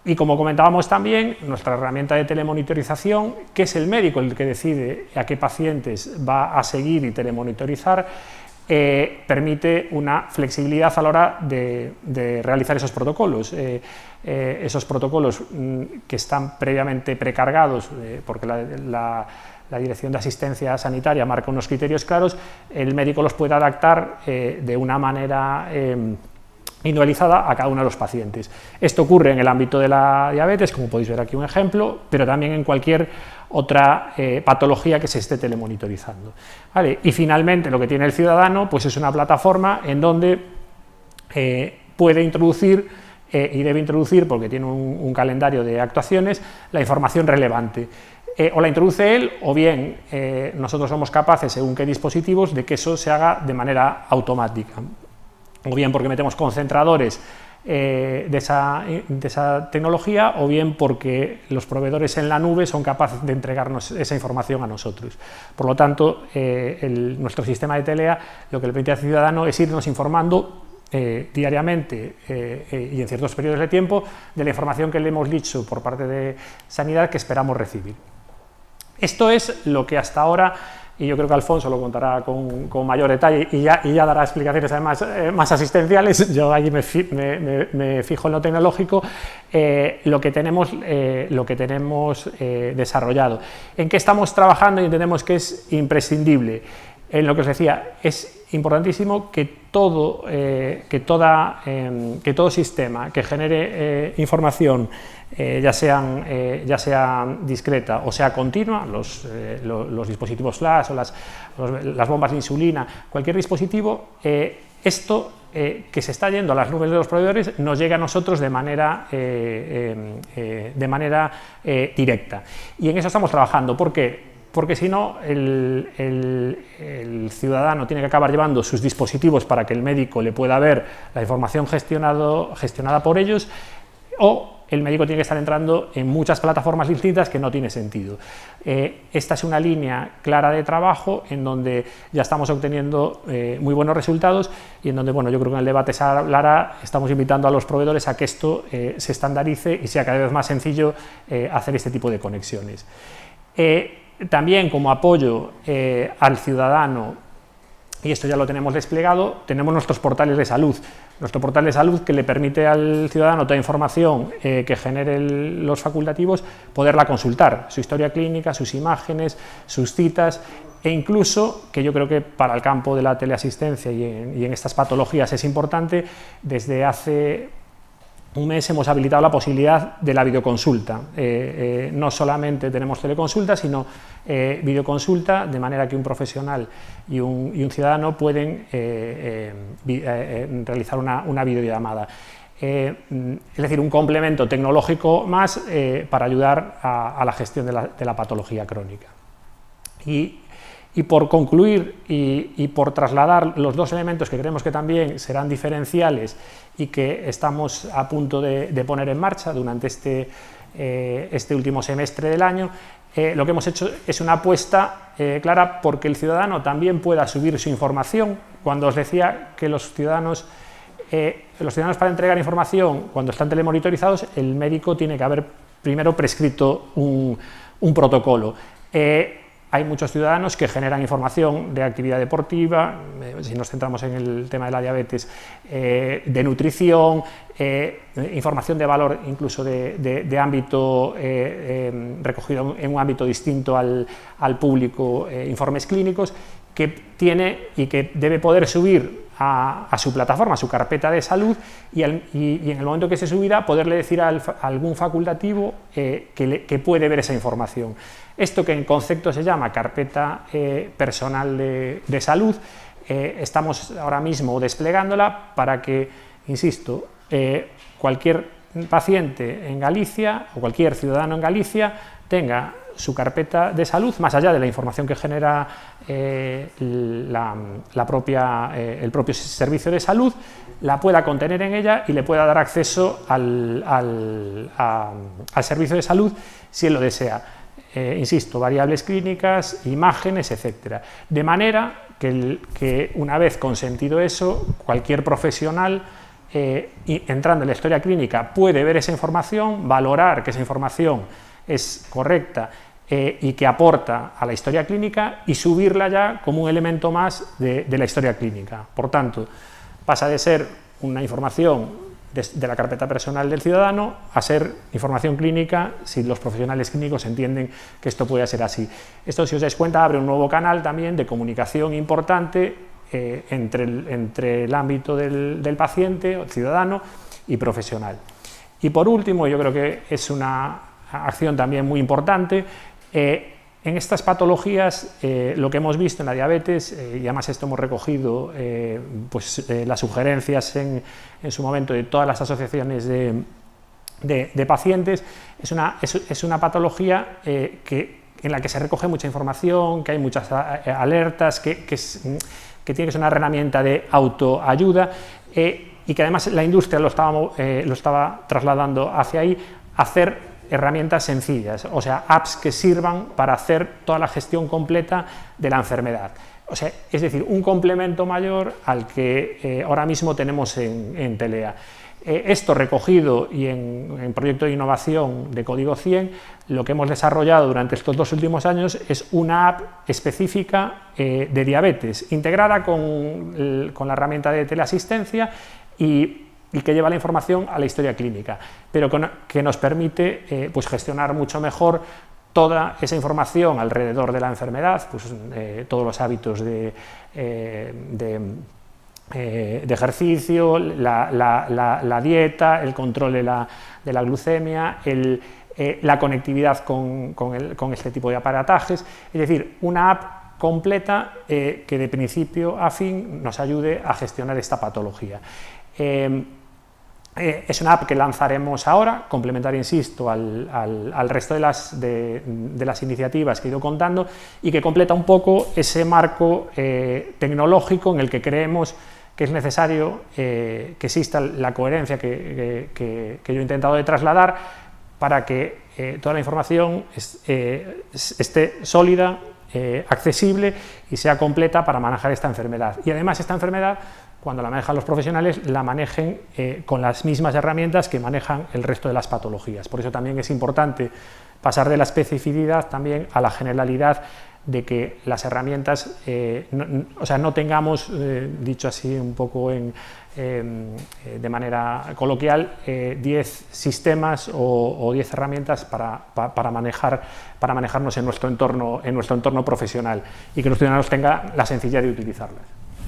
Y como comentábamos también, nuestra herramienta de telemonitorización, que es el médico el que decide a qué pacientes va a seguir y telemonitorizar, permite una flexibilidad a la hora de realizar esos protocolos. Esos protocolos que están previamente precargados, porque la Dirección de Asistencia Sanitaria marca unos criterios claros, el médico los puede adaptar de una manera individualizada a cada uno de los pacientes. Esto ocurre en el ámbito de la diabetes, como podéis ver aquí un ejemplo, pero también en cualquier otra patología que se esté telemonitorizando. ¿Vale? Y finalmente lo que tiene el ciudadano pues es una plataforma en donde puede introducir y debe introducir, porque tiene un calendario de actuaciones, la información relevante. O la introduce él, o bien nosotros somos capaces, según qué dispositivos, de que eso se haga de manera automática. O bien porque metemos concentradores de esa tecnología, o bien porque los proveedores en la nube son capaces de entregarnos esa información a nosotros. Por lo tanto, nuestro sistema de TLEA lo que le permite al ciudadano es irnos informando diariamente y en ciertos periodos de tiempo de la información que le hemos dicho por parte de Sanidad que esperamos recibir. Esto es lo que hasta ahora, y yo creo que Alfonso lo contará con mayor detalle y ya dará explicaciones además más asistenciales, yo allí me fijo en lo tecnológico, lo que tenemos desarrollado. ¿En qué estamos trabajando y entendemos que es imprescindible? En lo que os decía, es importantísimo que todo sistema que genere información, ya sea discreta o sea continua, los dispositivos flash o las bombas de insulina, cualquier dispositivo, esto que se está yendo a las nubes de los proveedores nos llega a nosotros de manera directa. Y en eso estamos trabajando. ¿Por qué? Porque si no, el ciudadano tiene que acabar llevando sus dispositivos para que el médico le pueda ver la información gestionada por ellos, o el médico tiene que estar entrando en muchas plataformas distintas que no tiene sentido. Esta es una línea clara de trabajo en donde ya estamos obteniendo muy buenos resultados y en donde, bueno, yo creo que en el debate se hablará, estamos invitando a los proveedores a que esto se estandarice y sea cada vez más sencillo hacer este tipo de conexiones. También como apoyo al ciudadano, y esto ya lo tenemos desplegado, tenemos nuestros portales de salud. Nuestro portal de salud que le permite al ciudadano toda información que genere los facultativos, poderla consultar, su historia clínica, sus imágenes, sus citas, e incluso, que yo creo que para el campo de la teleasistencia y en estas patologías es importante, desde hace un mes hemos habilitado la posibilidad de la videoconsulta. No solamente tenemos teleconsulta, sino videoconsulta, de manera que un profesional y un ciudadano pueden realizar una videollamada. Es decir, un complemento tecnológico más para ayudar a la gestión de la patología crónica. Y por concluir y por trasladar los dos elementos que creemos que también serán diferenciales y que estamos a punto de poner en marcha durante este último semestre del año, lo que hemos hecho es una apuesta clara porque el ciudadano también pueda subir su información. Cuando os decía que los ciudadanos para entregar información, cuando están telemonitorizados, el médico tiene que haber primero prescrito un protocolo. Hay muchos ciudadanos que generan información de actividad deportiva, si nos centramos en el tema de la diabetes, de nutrición, información de valor incluso de ámbito recogido en un ámbito distinto al público, informes clínicos, que tiene y que debe poder subir a su plataforma, a su carpeta de salud, y en el momento que se subirá poderle decir a algún facultativo que puede ver esa información. Esto que en concepto se llama carpeta personal de salud, estamos ahora mismo desplegándola para que, insisto, cualquier paciente en Galicia o cualquier ciudadano en Galicia tenga su carpeta de salud, más allá de la información que genera el propio servicio de salud, la pueda contener en ella y le pueda dar acceso al servicio de salud si él lo desea. Insisto, variables clínicas, imágenes, etcétera. De manera que una vez consentido eso, cualquier profesional y entrando en la historia clínica puede ver esa información, valorar que esa información es correcta y que aporta a la historia clínica y subirla ya como un elemento más de la historia clínica. Por tanto, pasa de ser una información de la carpeta personal del ciudadano a ser información clínica si los profesionales clínicos entienden que esto puede ser así. Esto, si os dais cuenta, abre un nuevo canal también de comunicación importante entre el ámbito del paciente, o ciudadano y profesional. Y por último, yo creo que es una acción también muy importante, en estas patologías lo que hemos visto en la diabetes, y además esto hemos recogido las sugerencias en su momento de todas las asociaciones de pacientes, es una patología en la que se recoge mucha información, que hay muchas alertas, que tiene que ser una herramienta de autoayuda y que además la industria lo estaba trasladando hacia ahí, hacer herramientas sencillas, o sea, apps que sirvan para hacer toda la gestión completa de la enfermedad. O sea, es decir, un complemento mayor al que ahora mismo tenemos en Telea. Esto recogido y en proyecto de innovación de Código 100, lo que hemos desarrollado durante estos 2 últimos años es una app específica de diabetes, integrada con la herramienta de teleasistencia y que lleva la información a la historia clínica, pero que nos permite gestionar mucho mejor toda esa información alrededor de la enfermedad, todos los hábitos de ejercicio, la dieta, el control de la glucemia, la conectividad con este tipo de aparatajes, es decir, una app completa que de principio a fin nos ayude a gestionar esta patología. Es una app que lanzaremos ahora, complementaria, insisto, al resto de las iniciativas que he ido contando y que completa un poco ese marco tecnológico en el que creemos que es necesario que exista la coherencia que yo he intentado de trasladar para que toda la información esté sólida, accesible y sea completa para manejar esta enfermedad. Y además esta enfermedad, cuando la manejan los profesionales, la manejen con las mismas herramientas que manejan el resto de las patologías. Por eso también es importante pasar de la especificidad también a la generalidad de que las herramientas, no tengamos, dicho así un poco de manera coloquial, 10 sistemas o 10 herramientas para manejarnos en nuestro entorno profesional y que los ciudadanos tengan la sencillez de utilizarlas.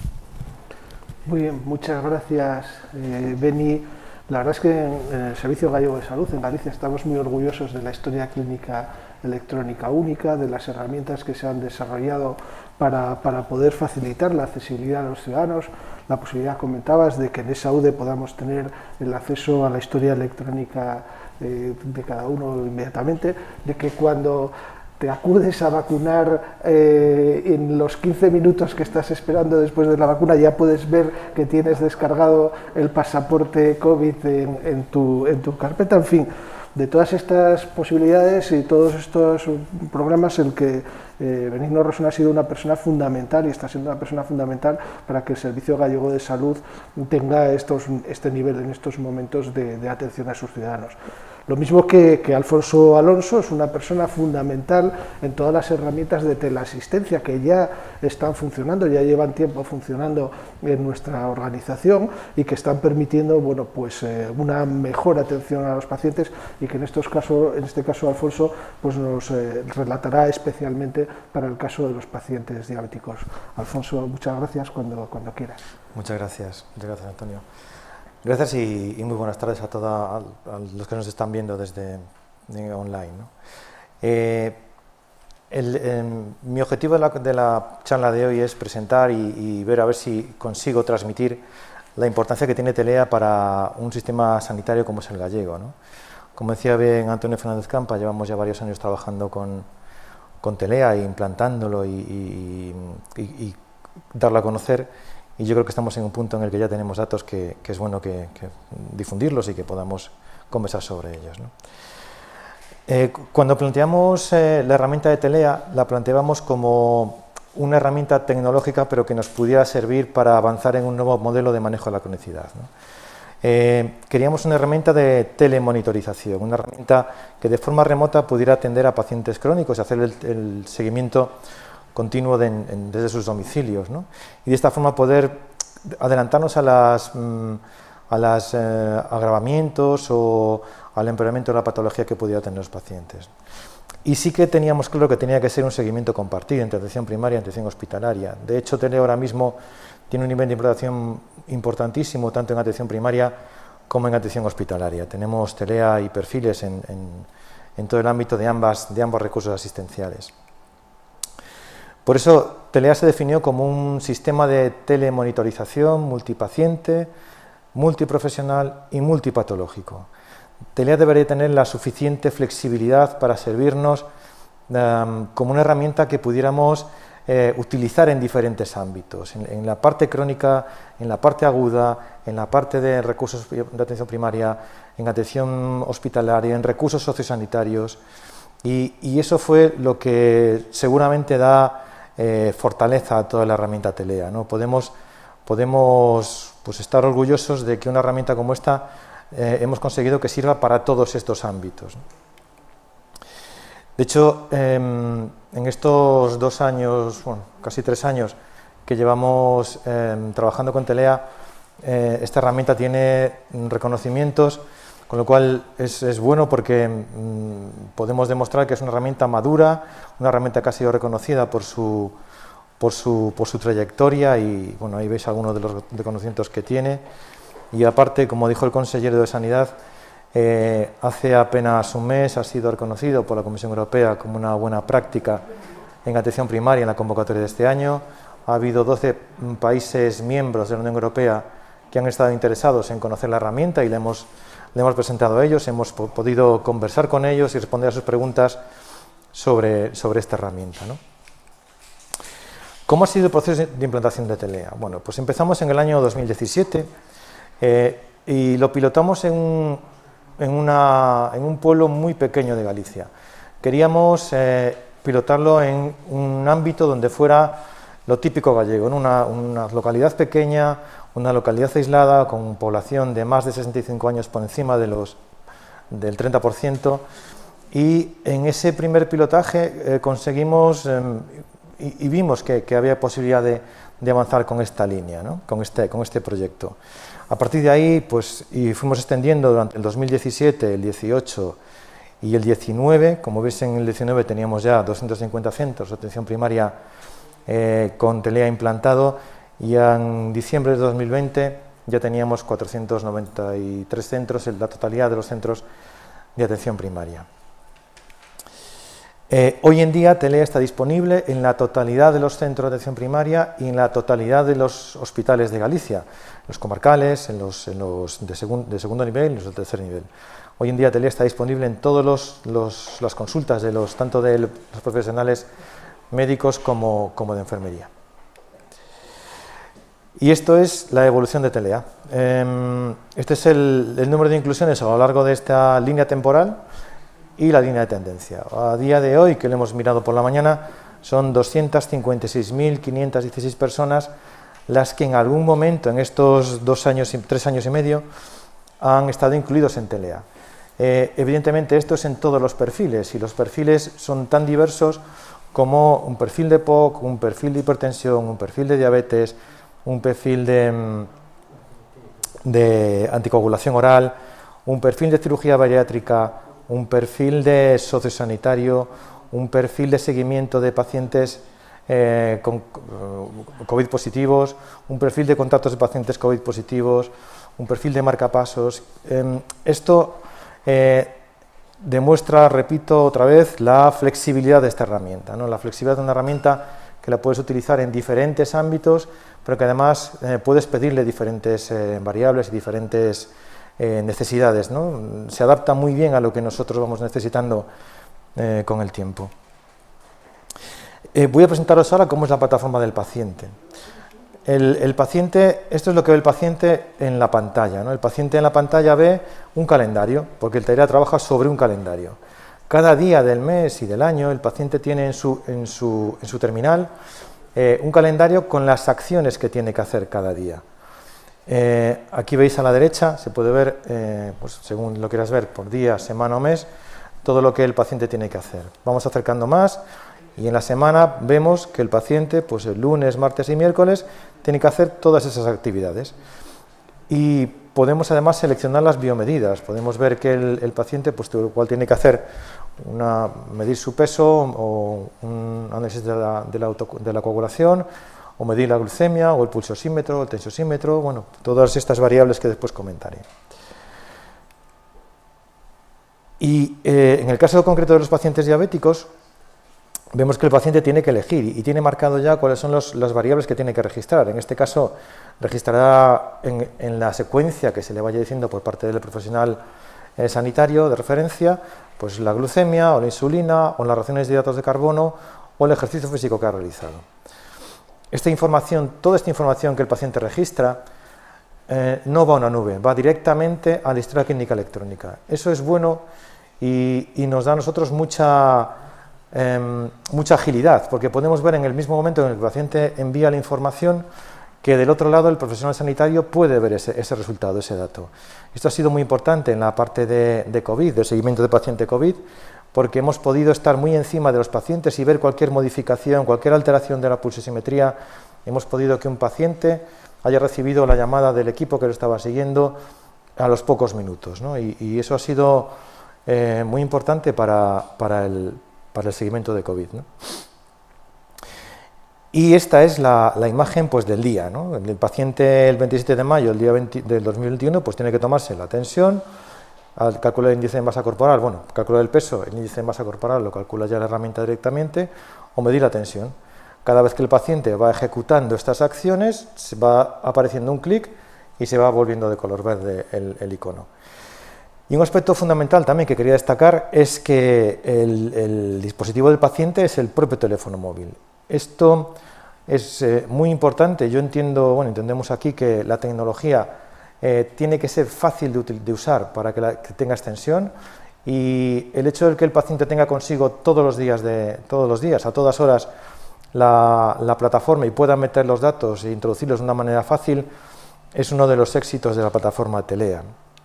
Muy bien, muchas gracias, Beni. La verdad es que en el Servicio Gallego de Salud, en Galicia, estamos muy orgullosos de la historia clínica electrónica única, de las herramientas que se han desarrollado para poder facilitar la accesibilidad a los ciudadanos, la posibilidad, comentabas, de que en esa UDE podamos tener el acceso a la historia electrónica de cada uno inmediatamente, de que cuando te acudes a vacunar en los 15 minutos que estás esperando después de la vacuna ya puedes ver que tienes descargado el pasaporte COVID en tu carpeta, en fin, de todas estas posibilidades y todos estos programas, el que Benigno Rosón ha sido una persona fundamental y está siendo una persona fundamental para que el Servicio Gallego de Salud tenga este nivel en estos momentos de atención a sus ciudadanos. Lo mismo que Alfonso Alonso es una persona fundamental en todas las herramientas de teleasistencia que ya están funcionando, ya llevan tiempo funcionando en nuestra organización y que están permitiendo una mejor atención a los pacientes y que en este caso Alfonso nos relatará especialmente para el caso de los pacientes diabéticos. Alfonso, muchas gracias cuando quieras. Muchas gracias Antonio. Gracias y muy buenas tardes a los que nos están viendo desde online, ¿no? Mi objetivo de la charla de hoy es presentar y ver a ver si consigo transmitir la importancia que tiene Telea para un sistema sanitario como es el gallego, ¿no? Como decía bien Antonio Fernández Campa, llevamos ya varios años trabajando con Telea e implantándolo y darlo a conocer. Y yo creo que estamos en un punto en el que ya tenemos datos que es bueno que difundirlos y que podamos conversar sobre ellos, ¿no? Cuando planteamos la herramienta de Telea, la planteábamos como una herramienta tecnológica, pero que nos pudiera servir para avanzar en un nuevo modelo de manejo de la cronicidad, ¿no? queríamos una herramienta de telemonitorización, una herramienta que de forma remota pudiera atender a pacientes crónicos y hacer el seguimiento continuo desde sus domicilios, ¿no? Y de esta forma poder adelantarnos a los agravamientos o al empeoramiento de la patología que pudiera tener los pacientes. Y sí que teníamos claro que tenía que ser un seguimiento compartido entre atención primaria y atención hospitalaria. De hecho, Telea ahora mismo tiene un nivel de implantación importantísimo, tanto en atención primaria como en atención hospitalaria. Tenemos Telea y perfiles en todo el ámbito de ambos recursos asistenciales. Por eso, Telea se definió como un sistema de telemonitorización multipaciente, multiprofesional y multipatológico. Telea debería tener la suficiente flexibilidad para servirnos como una herramienta que pudiéramos utilizar en diferentes ámbitos, en la parte crónica, en la parte aguda, en la parte de recursos de atención primaria, en atención hospitalaria, en recursos sociosanitarios, y eso fue lo que seguramente da fortaleza a toda la herramienta Telea, ¿no? Podemos pues, estar orgullosos de que una herramienta como esta hemos conseguido que sirva para todos estos ámbitos. De hecho, en estos 2 años, bueno, casi 3 años que llevamos trabajando con Telea, esta herramienta tiene reconocimientos, con lo cual es bueno porque podemos demostrar que es una herramienta madura, una herramienta que ha sido reconocida por su trayectoria, y bueno, ahí veis algunos de los reconocimientos que tiene. Y aparte, como dijo el consejero de Sanidad, hace apenas un mes ha sido reconocido por la Comisión Europea como una buena práctica en atención primaria en la convocatoria de este año. Ha habido 12 países miembros de la Unión Europea que han estado interesados en conocer la herramienta y le hemos presentado a ellos, hemos podido conversar con ellos y responder a sus preguntas sobre esta herramienta, ¿no? ¿Cómo ha sido el proceso de implantación de Telea? Bueno, pues empezamos en el año 2017 y lo pilotamos en un pueblo muy pequeño de Galicia. Queríamos pilotarlo en un ámbito donde fuera lo típico gallego, en una localidad pequeña, una localidad aislada, con población de más de 65 años por encima del 30%, y en ese primer pilotaje conseguimos y vimos que había posibilidad de avanzar con esta línea, ¿no? con este proyecto. A partir de ahí, pues, y fuimos extendiendo durante el 2017, el 18 y el 19, como veis en el 19 teníamos ya 250 centros de atención primaria con Telea implantado, y en diciembre de 2020 ya teníamos 493 centros, la totalidad de los centros de atención primaria. Hoy en día Telea está disponible en la totalidad de los centros de atención primaria y en la totalidad de los hospitales de Galicia, los comarcales, en los de segundo nivel y los de tercer nivel. Hoy en día Telea está disponible en todas las consultas tanto de los profesionales médicos como de enfermería. Y esto es la evolución de Telea. Este es el número de inclusiones a lo largo de esta línea temporal y la línea de tendencia. A día de hoy, que lo hemos mirado por la mañana, son 256.516 personas las que en algún momento en estos 3 años y medio han estado incluidos en Telea. Evidentemente esto es en todos los perfiles, y los perfiles son tan diversos como un perfil de POC, un perfil de hipertensión, un perfil de diabetes, un perfil de anticoagulación oral, un perfil de cirugía bariátrica, un perfil de sociosanitario, un perfil de seguimiento de pacientes con COVID positivos, un perfil de contactos de pacientes COVID positivos, un perfil de marcapasos. Esto demuestra, repito otra vez, la flexibilidad de esta herramienta, ¿no? La flexibilidad de una herramienta que la puedes utilizar en diferentes ámbitos, pero que además puedes pedirle diferentes variables y diferentes necesidades, ¿no? Se adapta muy bien a lo que nosotros vamos necesitando con el tiempo. Voy a presentaros ahora cómo es la plataforma del paciente. El paciente, esto es lo que ve el paciente en la pantalla, ¿no? El paciente en la pantalla ve un calendario, porque el Telea trabaja sobre un calendario. Cada día del mes y del año el paciente tiene en su terminal un calendario con las acciones que tiene que hacer cada día. Aquí veis a la derecha, se puede ver, pues según lo quieras ver, por día, semana o mes, todo lo que el paciente tiene que hacer. Vamos acercando más y en la semana vemos que el paciente, pues el lunes, martes y miércoles, tiene que hacer todas esas actividades. Y podemos además seleccionar las biomedidas. Podemos ver que el paciente, pues igual tiene que hacer medir su peso o un análisis de la coagulación, o medir la glucemia, o el pulsosímetro, el tensiosímetro, bueno, todas estas variables que después comentaré. Y en el caso concreto de los pacientes diabéticos, vemos que el paciente tiene que elegir y tiene marcado ya cuáles son las variables que tiene que registrar. En este caso, registrará en la secuencia que se le vaya diciendo por parte del profesional sanitario de referencia, pues la glucemia, o la insulina, o las raciones de hidratos de carbono, o el ejercicio físico que ha realizado. Toda esta información que el paciente registra, no va a una nube, va directamente a la historia clínica electrónica. Eso es bueno y nos da a nosotros mucha agilidad, porque podemos ver en el mismo momento en el que el paciente envía la información que del otro lado el profesional sanitario puede ver ese resultado, ese dato. Esto ha sido muy importante en la parte de COVID, del seguimiento de paciente COVID, porque hemos podido estar muy encima de los pacientes y ver cualquier modificación, cualquier alteración de la pulsosimetría. Hemos podido que un paciente haya recibido la llamada del equipo que lo estaba siguiendo a los pocos minutos, ¿no? Y eso ha sido muy importante para el seguimiento de COVID, ¿no? Y esta es la imagen, pues, del día, ¿no? El paciente el 27 de mayo del 2021 pues, tiene que tomarse la tensión, al calcular el índice de masa corporal, bueno, calcular el peso, el índice de masa corporal lo calcula ya la herramienta directamente, o medir la tensión. Cada vez que el paciente va ejecutando estas acciones, se va apareciendo un clic y se va volviendo de color verde el icono. Y un aspecto fundamental también que quería destacar es que el dispositivo del paciente es el propio teléfono móvil. Esto es muy importante. Yo entendemos aquí que la tecnología tiene que ser fácil de usar para que tenga extensión, y el hecho de que el paciente tenga consigo todos los días, a todas horas, la plataforma y pueda meter los datos e introducirlos de una manera fácil, es uno de los éxitos de la plataforma Telea.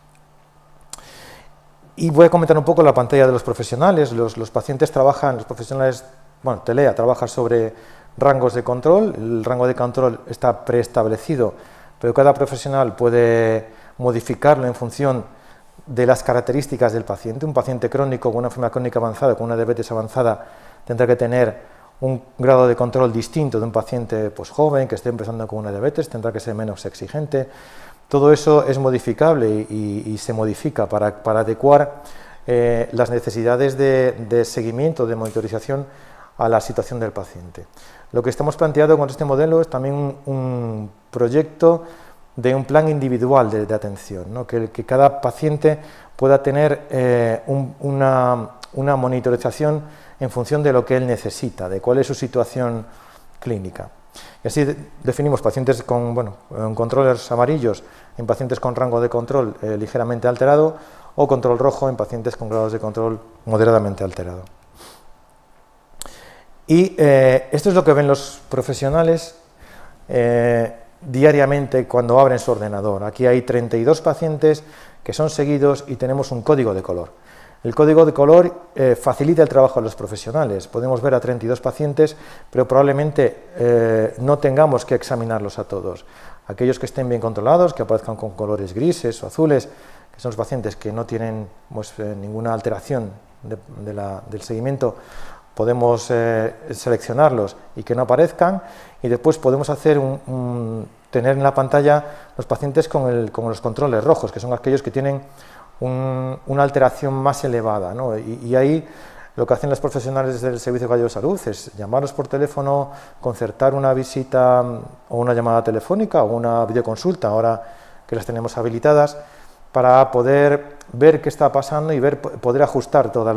Y voy a comentar un poco la pantalla de los profesionales. Los pacientes trabajan, los profesionales, bueno, Telea trabaja sobre rangos de control. El rango de control está preestablecido, pero cada profesional puede modificarlo en función de las características del paciente. Un paciente crónico con una enfermedad crónica avanzada, con una diabetes avanzada, tendrá que tener un grado de control distinto de un paciente, pues, joven, que esté empezando con una diabetes, tendrá que ser menos exigente. Todo eso es modificable y se modifica para adecuar las necesidades de seguimiento, de monitorización a la situación del paciente. Lo que estamos planteando con este modelo es también un proyecto de un plan individual de atención, ¿no? que cada paciente pueda tener una monitorización en función de lo que él necesita, de cuál es su situación clínica. Y así definimos pacientes con controles amarillos en pacientes con rango de control ligeramente alterado, o control rojo en pacientes con grados de control moderadamente alterado. Y esto es lo que ven los profesionales diariamente cuando abren su ordenador. Aquí hay 32 pacientes que son seguidos y tenemos un código de color. El código de color facilita el trabajo de los profesionales. Podemos ver a 32 pacientes, pero probablemente no tengamos que examinarlos a todos. Aquellos que estén bien controlados, que aparezcan con colores grises o azules, que son los pacientes que no tienen ninguna alteración del seguimiento, podemos seleccionarlos y que no aparezcan, y después podemos hacer tener en la pantalla los pacientes con los controles rojos, que son aquellos que tienen una alteración más elevada, ¿no? Y ahí lo que hacen los profesionales del Servicio Gallego de Salud es llamarlos por teléfono, concertar una visita o una llamada telefónica o una videoconsulta, ahora que las tenemos habilitadas, para poder ver qué está pasando y poder ajustar toda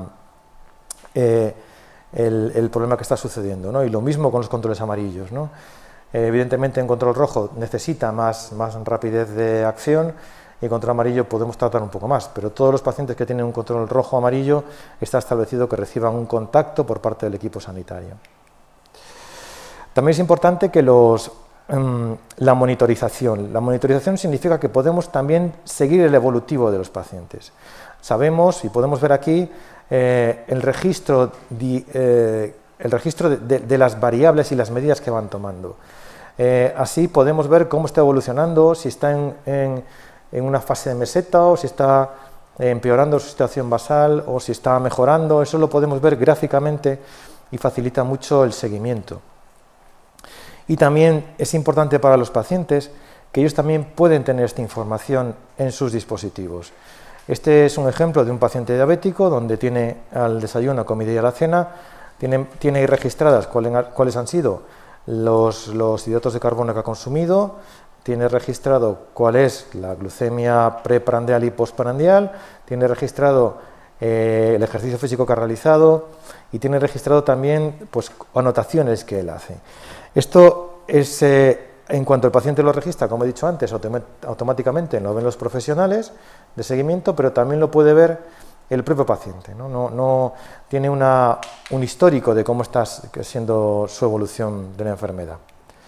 el problema que está sucediendo, ¿no? Y lo mismo con los controles amarillos, ¿no? Evidentemente, en control rojo necesita más rapidez de acción, y en control amarillo podemos tratar un poco más, pero todos los pacientes que tienen un control rojo o amarillo está establecido que reciban un contacto por parte del equipo sanitario. También es importante que los la monitorización. La monitorización significa que podemos también seguir el evolutivo de los pacientes. Sabemos, y podemos ver aquí, el registro de las variables y las medidas que van tomando. Así podemos ver cómo está evolucionando, si está en una fase de meseta o si está empeorando su situación basal o si está mejorando. Eso lo podemos ver gráficamente y facilita mucho el seguimiento. Y también es importante para los pacientes que ellos también pueden tener esta información en sus dispositivos. Este es un ejemplo de un paciente diabético donde tiene al desayuno, comida y a la cena, tiene ahí registradas cuáles han sido los hidratos de carbono que ha consumido, tiene registrado cuál es la glucemia preprandial y postprandial, tiene registrado el ejercicio físico que ha realizado y tiene registrado también pues, anotaciones que él hace. Esto es, en cuanto el paciente lo registra, como he dicho antes, automáticamente lo ven los profesionales de seguimiento, pero también lo puede ver el propio paciente, no tiene un histórico de cómo está siendo su evolución de la enfermedad.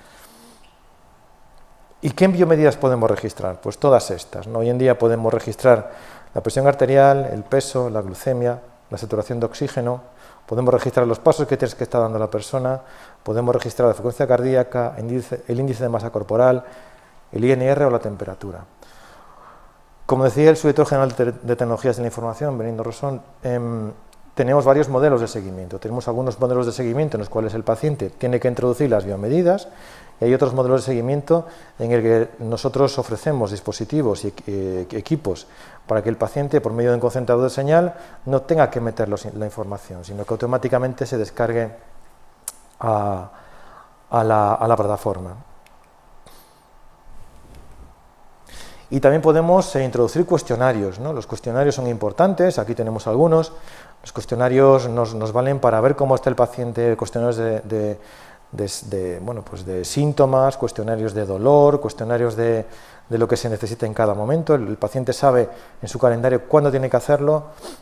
¿Y qué biomedidas podemos registrar? Pues todas estas, Hoy en día podemos registrar la presión arterial, el peso, la glucemia, la saturación de oxígeno, podemos registrar los pasos que está dando la persona, podemos registrar la frecuencia cardíaca, el índice de masa corporal, el INR o la temperatura. Como decía el subdirector general de Tecnologías de la Información, Benigno Rosón, tenemos varios modelos de seguimiento. Tenemos algunos modelos de seguimiento en los cuales el paciente tiene que introducir las biomedidas y hay otros modelos de seguimiento en el que nosotros ofrecemos dispositivos y equipos para que el paciente, por medio de un concentrador de señal, no tenga que meter la información, sino que automáticamente se descargue a la plataforma. Y también podemos introducir cuestionarios, Los cuestionarios son importantes, aquí tenemos algunos. Los cuestionarios nos valen para ver cómo está el paciente, cuestionarios de síntomas, cuestionarios de dolor, cuestionarios de lo que se necesita en cada momento. El paciente sabe en su calendario cuándo tiene que hacerlo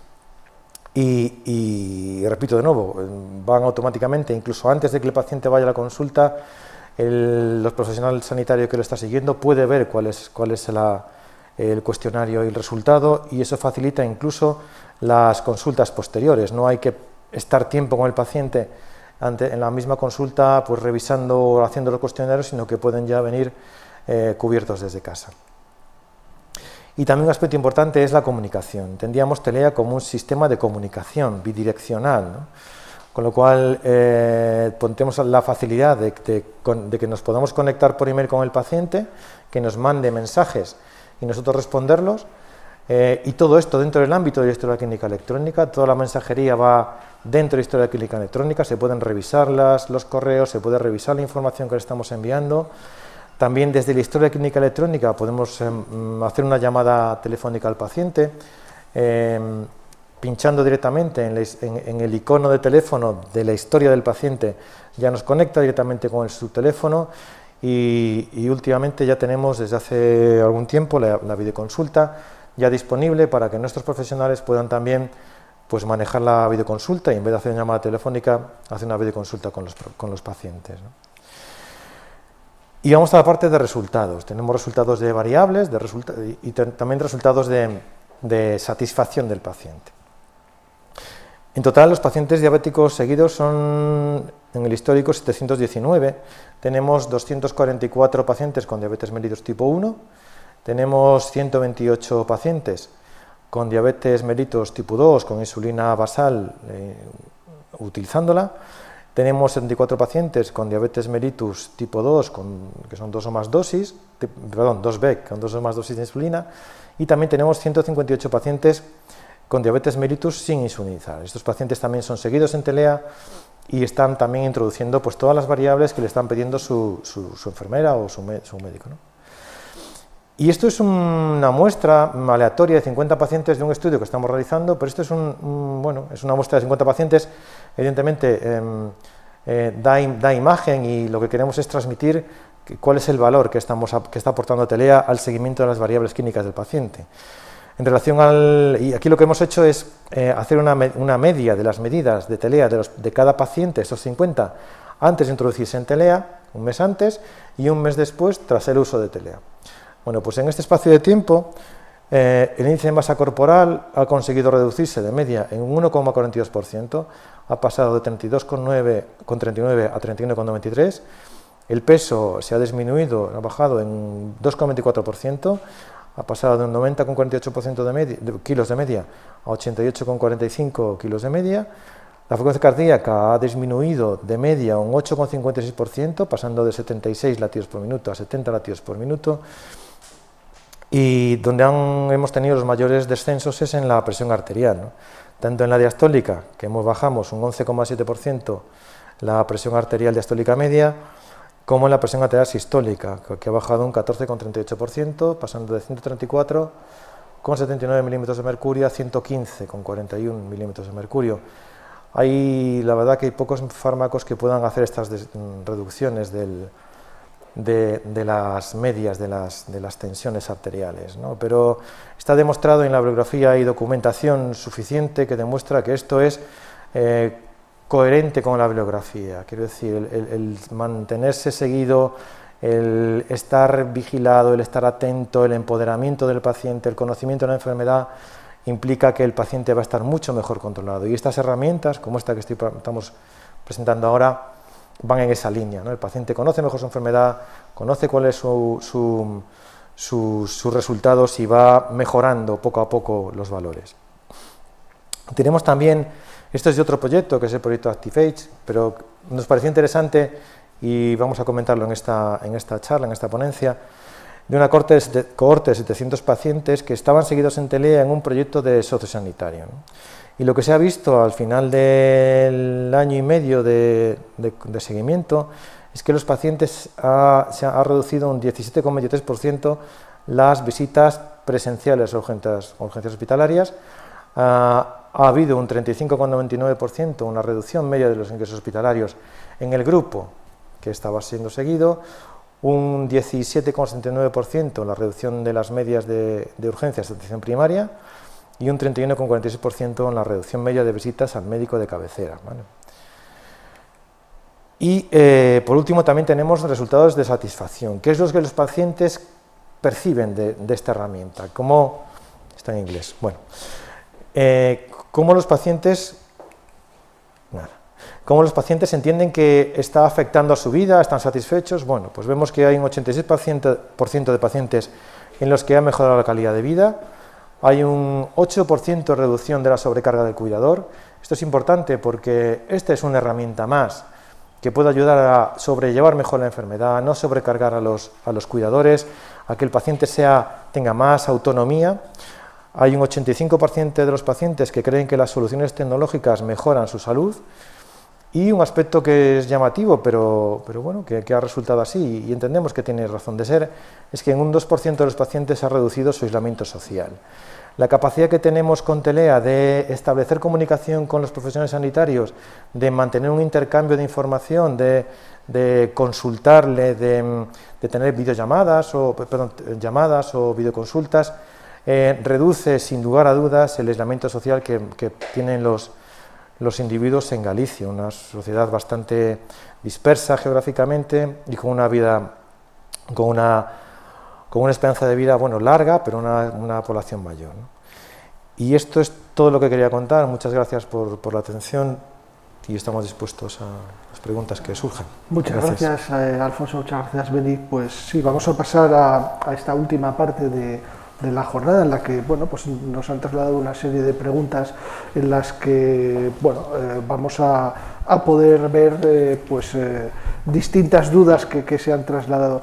y repito de nuevo, van automáticamente, incluso antes de que el paciente vaya a la consulta, los profesionales sanitarios que lo está siguiendo puede ver cuál es el cuestionario y el resultado, y eso facilita incluso las consultas posteriores. No hay que estar tiempo con el paciente en la misma consulta pues revisando o haciendo los cuestionarios, sino que pueden ya venir cubiertos desde casa. Y también un aspecto importante es la comunicación. Entendíamos Telea como un sistema de comunicación bidireccional, Con lo cual tenemos la facilidad de que nos podamos conectar por email con el paciente, que nos mande mensajes y nosotros responderlos, y todo esto dentro del ámbito de la historia clínica electrónica. Toda la mensajería va dentro de la historia clínica electrónica, se pueden revisar los correos, se puede revisar la información que le estamos enviando. También desde la historia clínica electrónica podemos hacer una llamada telefónica al paciente, pinchando directamente en el icono de teléfono de la historia del paciente, ya nos conecta directamente con su teléfono y últimamente ya tenemos desde hace algún tiempo la videoconsulta ya disponible para que nuestros profesionales puedan también pues, manejar la videoconsulta y en vez de hacer una llamada telefónica, hacer una videoconsulta con los pacientes. Y vamos a la parte de resultados. Tenemos resultados de variables y también resultados de satisfacción del paciente. En total, los pacientes diabéticos seguidos son, en el histórico, 719. Tenemos 244 pacientes con diabetes mellitus tipo 1, tenemos 128 pacientes con diabetes mellitus tipo 2, con insulina basal utilizándola. Tenemos 74 pacientes con diabetes mellitus tipo 2, que son 2 o más dosis, 2BEC, con 2 o más dosis de insulina. Y también tenemos 158 pacientes con diabetes mellitus sin insulinizar. Estos pacientes también son seguidos en Telea y están también introduciendo pues, todas las variables que le están pidiendo su enfermera o su médico. Y esto es una muestra aleatoria de 50 pacientes de un estudio que estamos realizando, pero esto es, es una muestra de 50 pacientes, evidentemente da imagen y lo que queremos es transmitir cuál es el valor que está aportando Telea al seguimiento de las variables clínicas del paciente. En relación y aquí lo que hemos hecho es hacer una media de las medidas de Telea de cada paciente, estos 50, antes de introducirse en Telea, un mes antes y un mes después tras el uso de Telea. Bueno, pues en este espacio de tiempo el índice de masa corporal ha conseguido reducirse de media en un 1,42%, ha pasado de 32,39 a 31,93%, el peso se ha disminuido, ha bajado en 2,24%, ha pasado de un 90,48% de kilos de media a 88,45 kilos de media. La frecuencia cardíaca ha disminuido de media un 8,56%, pasando de 76 latidos por minuto a 70 latidos por minuto. Y donde hemos tenido los mayores descensos es en la presión arterial, ¿no? Tanto en la diastólica, que bajamos un 11,7% la presión arterial diastólica media, como en la presión arterial sistólica, que ha bajado un 14,38%, pasando de 134,79 milímetros de mercurio a 115,41 milímetros de mercurio. La verdad que hay pocos fármacos que puedan hacer estas reducciones de las medias de las tensiones arteriales, ¿no? Pero está demostrado en la bibliografía, hay documentación suficiente que demuestra que esto es coherente con la bibliografía. Quiero decir, el mantenerse seguido, el estar vigilado, el estar atento, el empoderamiento del paciente, el conocimiento de la enfermedad, implica que el paciente va a estar mucho mejor controlado. Y estas herramientas, como esta que estamos presentando ahora, van en esa línea, ¿no? El paciente conoce mejor su enfermedad, conoce cuáles son sus resultados y va mejorando poco a poco los valores. Tenemos también, esto es de otro proyecto, que es el proyecto ActiveAge, pero nos pareció interesante y vamos a comentarlo en esta charla, en esta ponencia, de una cohorte de 700 pacientes que estaban seguidos en Telea en un proyecto de sociosanitario, ¿no? Y lo que se ha visto al final del año y medio de seguimiento es que los pacientes se ha reducido un 17,23% las visitas presenciales a urgencias hospitalarias, ha habido un 35,99%, una reducción media de los ingresos hospitalarios en el grupo que estaba siendo seguido, un 17,79% la reducción de las medias de urgencias de atención primaria y un 31,46% en la reducción media de visitas al médico de cabecera, ¿vale? Y por último también tenemos resultados de satisfacción, que es lo que los pacientes perciben de esta herramienta. ¿Cómo está en inglés? Bueno, ¿cómo los pacientes entienden que está afectando a su vida, están satisfechos? Bueno, pues vemos que hay un 86% de pacientes en los que ha mejorado la calidad de vida, hay un 8% de reducción de la sobrecarga del cuidador. Esto es importante porque esta es una herramienta más que puede ayudar a sobrellevar mejor la enfermedad, a no sobrecargar a los cuidadores, a que el paciente tenga más autonomía. Hay un 85% de los pacientes que creen que las soluciones tecnológicas mejoran su salud. Y un aspecto que es llamativo, pero bueno, que ha resultado así, y entendemos que tiene razón de ser, es que en un 2% de los pacientes ha reducido su aislamiento social. La capacidad que tenemos con Telea de establecer comunicación con los profesionales sanitarios, de mantener un intercambio de información, de consultarle, de tener videollamadas llamadas o videoconsultas, reduce sin lugar a dudas el aislamiento social que tienen los individuos en Galicia, una sociedad bastante dispersa geográficamente y con una vida, con una esperanza de vida, bueno, larga, pero una población mayor, ¿no? Y esto es todo lo que quería contar. Muchas gracias por la atención y estamos dispuestos a las preguntas que surjan. Muchas gracias Alfonso, muchas gracias Beni. Pues sí, vamos a pasar a esta última parte de la jornada, en la que bueno, pues nos han trasladado una serie de preguntas en las que bueno, vamos a poder ver distintas dudas que se han trasladado.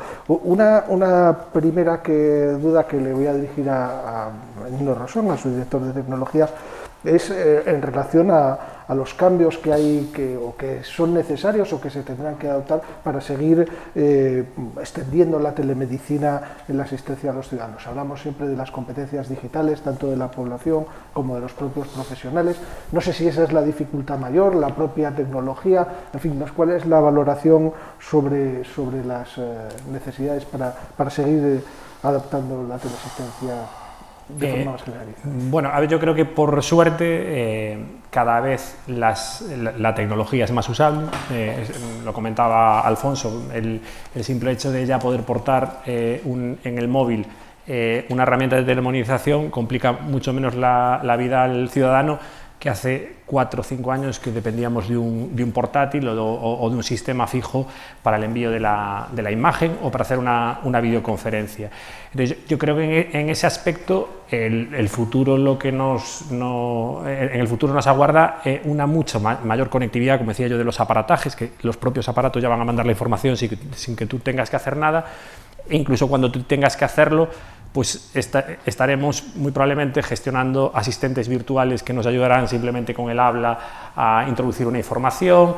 Una primera duda que le voy a dirigir a Nino Rosón, a su director de tecnologías, es en relación a los cambios que hay que son necesarios o que se tendrán que adoptar para seguir extendiendo la telemedicina en la asistencia a los ciudadanos. Hablamos siempre de las competencias digitales, tanto de la población como de los propios profesionales. No sé si esa es la dificultad mayor, la propia tecnología, en fin, ¿cuál es la valoración sobre las necesidades para seguir adaptando la teleasistencia de forma más generalizada? Bueno, a ver, yo creo que por suerte cada vez la tecnología es más usable, lo comentaba Alfonso, el simple hecho de ya poder portar en el móvil una herramienta de telemonitorización complica mucho menos la vida al ciudadano que hace 4 o 5 años que dependíamos de un portátil o de un sistema fijo para el envío de la imagen o para hacer una videoconferencia. Entonces, yo creo que en ese aspecto el futuro en el futuro nos aguarda una mucho mayor conectividad, como decía yo, de los aparatajes, que los propios aparatos ya van a mandar la información sin que tú tengas que hacer nada, e incluso cuando tú tengas que hacerlo, pues estaremos muy probablemente gestionando asistentes virtuales que nos ayudarán simplemente con el habla a introducir una información.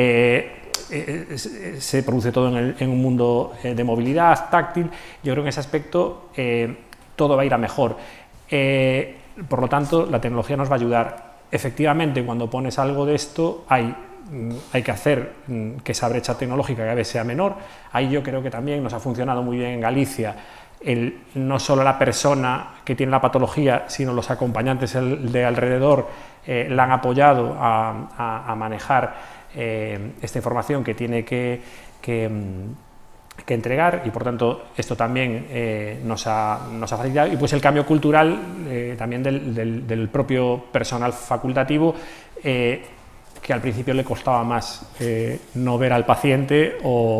Se produce todo en un mundo de movilidad táctil. Yo creo que en ese aspecto todo va a ir a mejor. Por lo tanto, la tecnología nos va a ayudar. Efectivamente, cuando pones algo de esto, hay que hacer que esa brecha tecnológica cada vez sea menor. Ahí yo creo que también nos ha funcionado muy bien en Galicia no solo la persona que tiene la patología, sino los acompañantes de alrededor la han apoyado a manejar esta información que tiene que entregar, y por tanto esto también nos ha facilitado. Y pues el cambio cultural también del propio personal facultativo, que al principio le costaba más no ver al paciente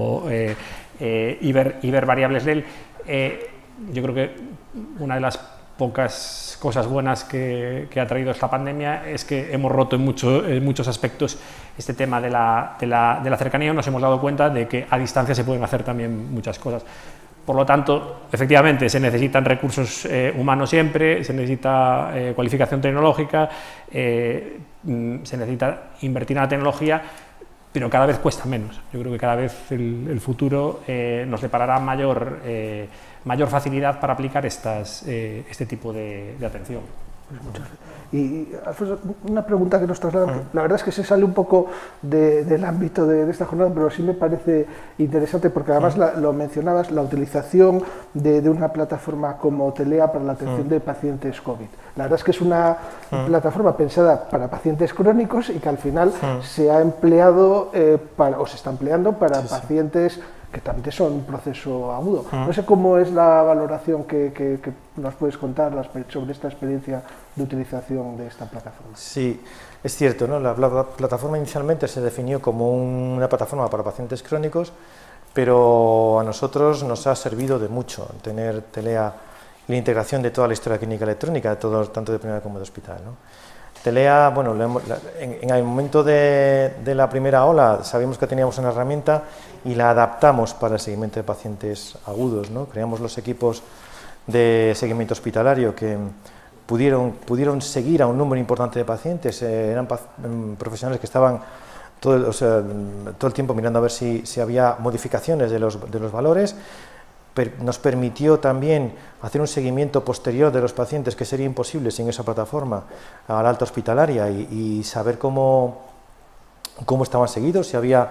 y ver variables de él. Yo creo que una de las pocas cosas buenas que ha traído esta pandemia es que hemos roto en muchos aspectos este tema de la cercanía. Nos hemos dado cuenta de que a distancia se pueden hacer también muchas cosas. Por lo tanto, efectivamente, se necesitan recursos humanos siempre, se necesita cualificación tecnológica, se necesita invertir en la tecnología, pero cada vez cuesta menos. Yo creo que cada vez el futuro nos deparará mayor facilidad para aplicar este tipo de atención. Pues muchas gracias. Y Alfonso, una pregunta que nos trasladan, la verdad es que se sale un poco del ámbito de esta jornada, pero sí me parece interesante porque además lo mencionabas, la utilización de una plataforma como Telea para la atención de pacientes COVID. La verdad es que es una plataforma pensada para pacientes crónicos y que al final se ha empleado o se está empleando para pacientes que también son un proceso agudo. No sé cómo es la valoración que nos puedes contar sobre esta experiencia de utilización de esta plataforma. Sí, es cierto, ¿no? La plataforma inicialmente se definió como una plataforma para pacientes crónicos, pero a nosotros nos ha servido de mucho tener Telea y la integración de toda la historia clínica electrónica, tanto de primera como de hospital, ¿no? Telea, bueno, en el momento de la primera ola sabíamos que teníamos una herramienta y la adaptamos para el seguimiento de pacientes agudos, ¿no? Creamos los equipos de seguimiento hospitalario que pudieron seguir a un número importante de pacientes. Eran profesionales que estaban todo el tiempo mirando a ver si había modificaciones de los valores. Nos permitió también hacer un seguimiento posterior de los pacientes que sería imposible sin esa plataforma a la alta hospitalaria y saber cómo estaban seguidos, si había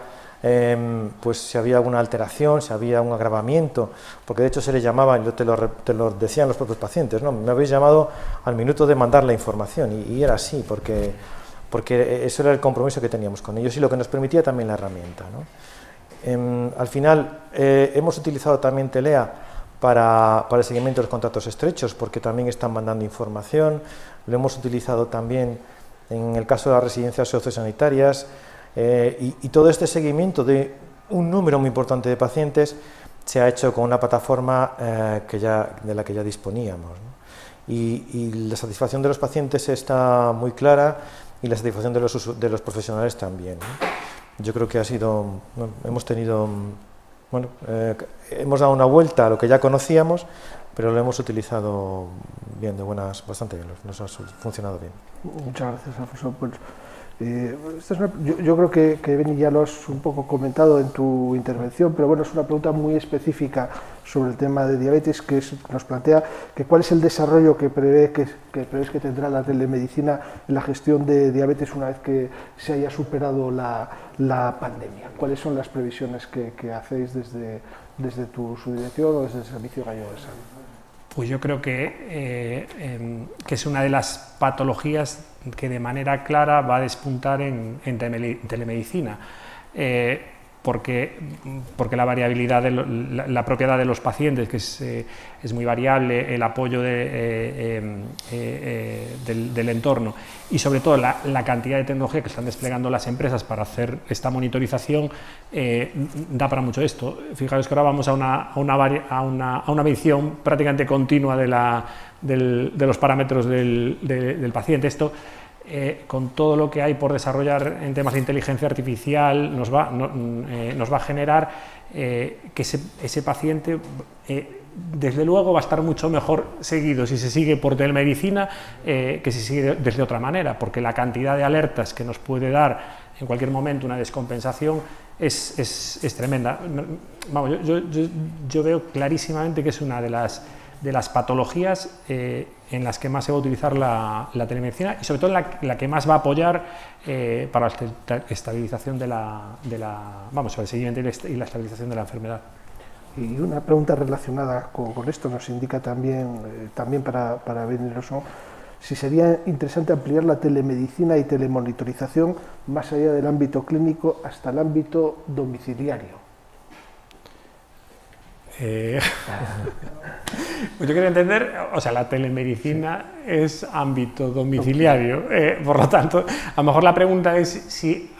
alguna alteración, si había un agravamiento, porque de hecho se les llamaba, y te lo decían los propios pacientes, ¿no? Me habéis llamado al minuto de mandar la información, y era así, porque eso era el compromiso que teníamos con ellos y lo que nos permitía también la herramienta, ¿no? Al final hemos utilizado también Telea para el seguimiento de los contactos estrechos, porque también están mandando información. Lo hemos utilizado también en el caso de las residencias sociosanitarias, y todo este seguimiento de un número muy importante de pacientes se ha hecho con una plataforma de la que ya disponíamos, ¿no? Y la satisfacción de los pacientes está muy clara y la satisfacción de los profesionales también, ¿no? Yo creo que hemos dado una vuelta a lo que ya conocíamos, pero lo hemos utilizado bien, bastante bien, nos ha funcionado bien. Muchas gracias, Alfonso. Pues, yo creo que Beni ya lo has un poco comentado en tu intervención, pero bueno, es una pregunta muy específica sobre el tema de diabetes, que nos plantea que cuál es el desarrollo que prevés que tendrá la telemedicina en la gestión de diabetes una vez que se haya superado la pandemia. ¿Cuáles son las previsiones que hacéis desde tu subdirección o desde el Servicio Gallego de Salud? Pues yo creo que es una de las patologías que de manera clara va a despuntar en telemedicina. Porque la variabilidad, la propiedad de los pacientes, que es muy variable, el apoyo del entorno y sobre todo la cantidad de tecnología que están desplegando las empresas para hacer esta monitorización, da para mucho esto. Fijaros que ahora vamos a una medición prácticamente continua de los parámetros del paciente. Esto, con todo lo que hay por desarrollar en temas de inteligencia artificial, nos va a generar que ese paciente, desde luego, va a estar mucho mejor seguido si se sigue por telemedicina que si sigue desde otra manera, porque la cantidad de alertas que nos puede dar en cualquier momento una descompensación es tremenda. Vamos, yo veo clarísimamente que es una de las patologías en las que más se va a utilizar la telemedicina y sobre todo la que más va a apoyar para la estabilización el seguimiento y la estabilización de la enfermedad. Y una pregunta relacionada con esto nos indica también para Veneroso, si sería interesante ampliar la telemedicina y telemonitorización más allá del ámbito clínico hasta el ámbito domiciliario. Pues yo quiero entender, o sea, la telemedicina es ámbito domiciliario, por lo tanto, a lo mejor la pregunta es si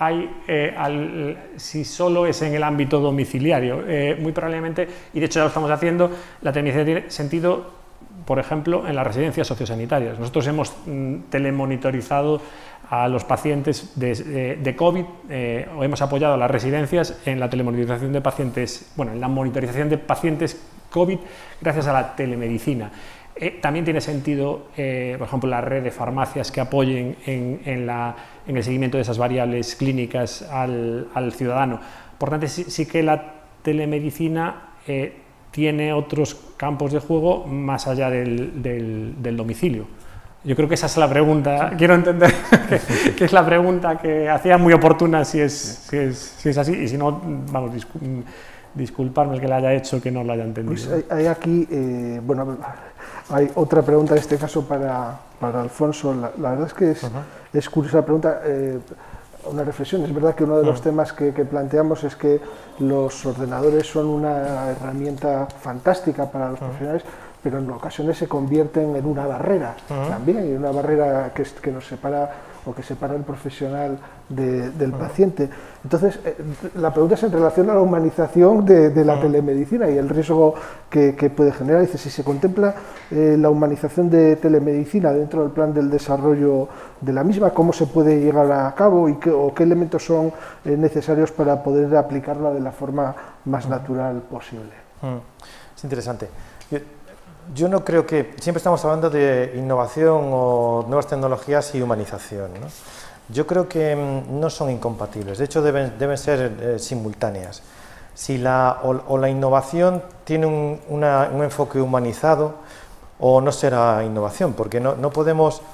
solo es en el ámbito domiciliario. Muy probablemente, y de hecho ya lo estamos haciendo, la telemedicina tiene sentido, por ejemplo, en las residencias sociosanitarias. Nosotros hemos telemonitorizado a los pacientes de COVID, o hemos apoyado a las residencias en la telemonitorización de pacientes, en la monitorización de pacientes COVID gracias a la telemedicina. También tiene sentido, por ejemplo, la red de farmacias que apoyen en el seguimiento de esas variables clínicas al ciudadano. Por tanto, sí que la telemedicina tiene otros campos de juego más allá del domicilio. Yo creo que esa es la pregunta, quiero entender que es la pregunta que hacía muy oportuna si es así, y si no, vamos, disculparme el que la haya hecho, que no lo haya entendido. Pues hay aquí, hay otra pregunta en este caso para Alfonso. La verdad es que es curiosa la pregunta, una reflexión. Es verdad que uno de los temas que planteamos es que los ordenadores son una herramienta fantástica para los profesionales, pero en ocasiones se convierten en una barrera también, en una barrera que nos separa o que separa el profesional del paciente. Entonces, la pregunta es en relación a la humanización de la telemedicina y el riesgo que puede generar. Dice, si se contempla la humanización de telemedicina dentro del plan del desarrollo de la misma, ¿cómo se puede llegar a cabo y qué elementos son necesarios para poder aplicarla de la forma más natural posible? Es interesante. Yo no creo que... Siempre estamos hablando de innovación o nuevas tecnologías y humanización, ¿no? Yo creo que no son incompatibles, de hecho deben ser simultáneas. Si la innovación tiene un enfoque humanizado, o no será innovación, porque no podemos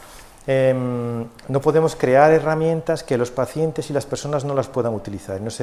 crear herramientas que los pacientes y las personas no las puedan utilizar, no se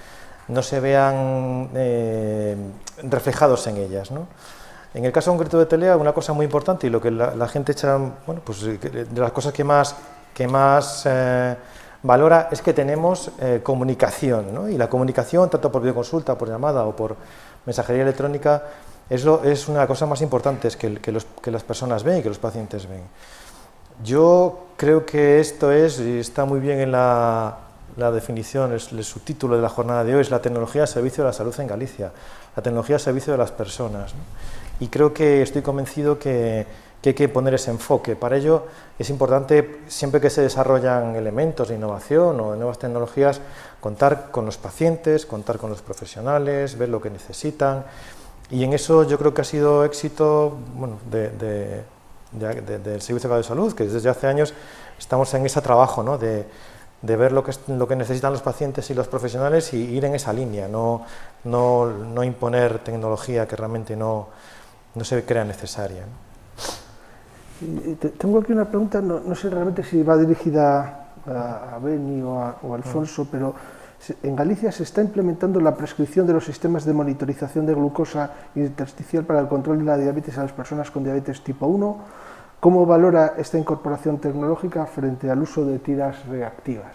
vean reflejados en ellas, ¿no? En el caso concreto de Telea, una cosa muy importante y lo que la gente echa, de las cosas que más valora es que tenemos comunicación, ¿no? Y la comunicación, tanto por videoconsulta, por llamada o por mensajería electrónica, es una cosa más importante que las personas ven y que los pacientes ven. Yo creo que esto está muy bien en la definición, el subtítulo de la jornada de hoy es la tecnología al servicio de la salud en Galicia, la tecnología al servicio de las personas, ¿no? Y creo que estoy convencido que hay que poner ese enfoque. Para ello es importante, siempre que se desarrollan elementos de innovación o de nuevas tecnologías, contar con los pacientes, contar con los profesionales, ver lo que necesitan. Y en eso yo creo que ha sido éxito del Servicio de Salud, que desde hace años estamos en ese trabajo, ¿no? de ver lo que necesitan los pacientes y los profesionales y ir en esa línea, no imponer tecnología que realmente no se crea necesaria, ¿no? Tengo aquí una pregunta, no sé realmente si va dirigida a Beni o a Alfonso, pero en Galicia se está implementando la prescripción de los sistemas de monitorización de glucosa intersticial para el control de la diabetes a las personas con diabetes tipo 1. ¿Cómo valora esta incorporación tecnológica frente al uso de tiras reactivas?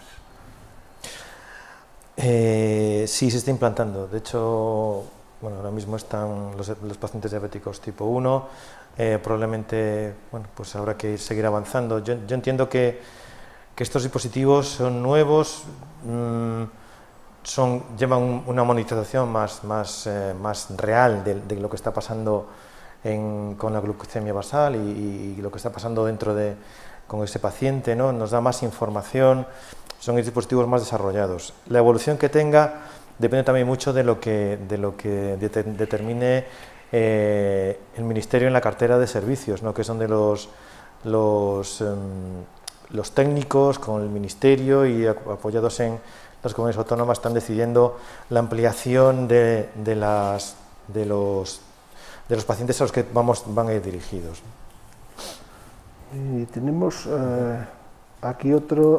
Sí, se está implantando. De hecho, bueno, ahora mismo están los pacientes diabéticos tipo 1, probablemente, bueno, pues habrá que seguir avanzando. Yo entiendo que estos dispositivos son nuevos, llevan una monitorización más real de lo que está pasando con la glucemia basal y lo que está pasando con ese paciente, ¿no? Nos da más información, son dispositivos más desarrollados. La evolución que tenga depende también mucho de lo que determine el Ministerio en la cartera de servicios, ¿no? Que son de los técnicos con el Ministerio y apoyados en las comunidades autónomas están decidiendo la ampliación de los pacientes a los que van a ir dirigidos. Tenemos aquí otro.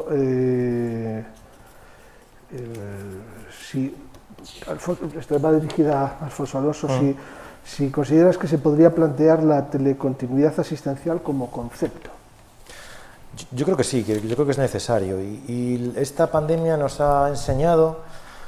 Esto va dirigida a Alfonso Alonso. Si consideras que se podría plantear la telecontinuidad asistencial como concepto. Yo creo que sí, yo creo que es necesario. Y esta pandemia nos ha enseñado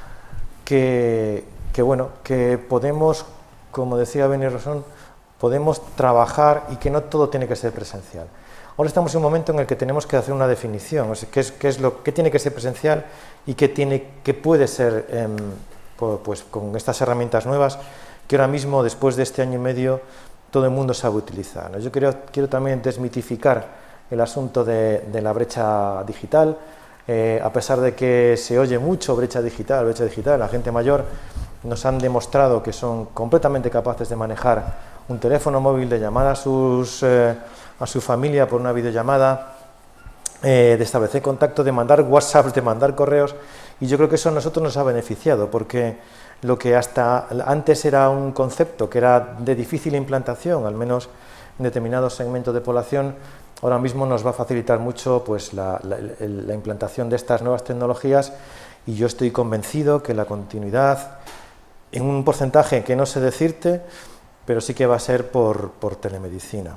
que podemos, como decía Beni Rosón, podemos trabajar y que no todo tiene que ser presencial. Ahora estamos en un momento en el que tenemos que hacer una definición, o sea, qué tiene que ser presencial y qué puede ser, pues con estas herramientas nuevas que ahora mismo, después de este año y medio, todo el mundo sabe utilizar, ¿no? Yo quiero también desmitificar el asunto de la brecha digital, a pesar de que se oye mucho brecha digital, la gente mayor nos han demostrado que son completamente capaces de manejar un teléfono móvil, de llamar a su familia por una videollamada, de establecer contacto, de mandar WhatsApp, de mandar correos, y yo creo que eso a nosotros nos ha beneficiado, porque lo que hasta antes era un concepto que era de difícil implantación, al menos en determinados segmentos de población, ahora mismo nos va a facilitar mucho pues, la implantación de estas nuevas tecnologías, y yo estoy convencido que la continuidad, en un porcentaje que no sé decirte, pero sí que va a ser por telemedicina.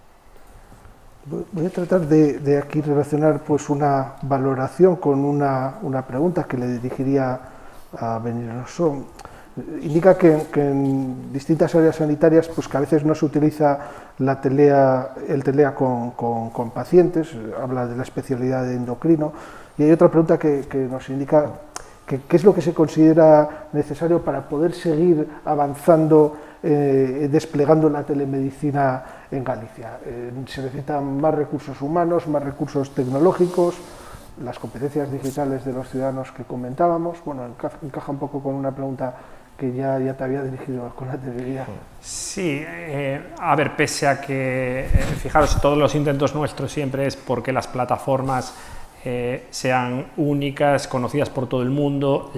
Voy a tratar de aquí relacionar pues, una valoración con una pregunta que le dirigiría a Beni Rosón. Indica que en distintas áreas sanitarias pues, que a veces no se utiliza el TELEA con pacientes, habla de la especialidad de endocrino, y hay otra pregunta que nos indica qué es lo que se considera necesario para poder seguir avanzando, desplegando la telemedicina en Galicia. Se necesitan más recursos humanos, más recursos tecnológicos, las competencias digitales de los ciudadanos que comentábamos. Bueno, encaja un poco con una pregunta que ya te había dirigido con anterioridad. Sí, a ver, pese a que, fijaros, todos los intentos nuestros siempre es porque las plataformas sean únicas, conocidas por todo el mundo,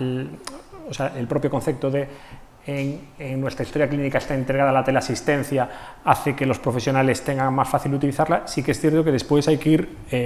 o sea, el propio concepto de en nuestra historia clínica está integrada la teleasistencia, hace que los profesionales tengan más fácil utilizarla. Sí que es cierto que después hay que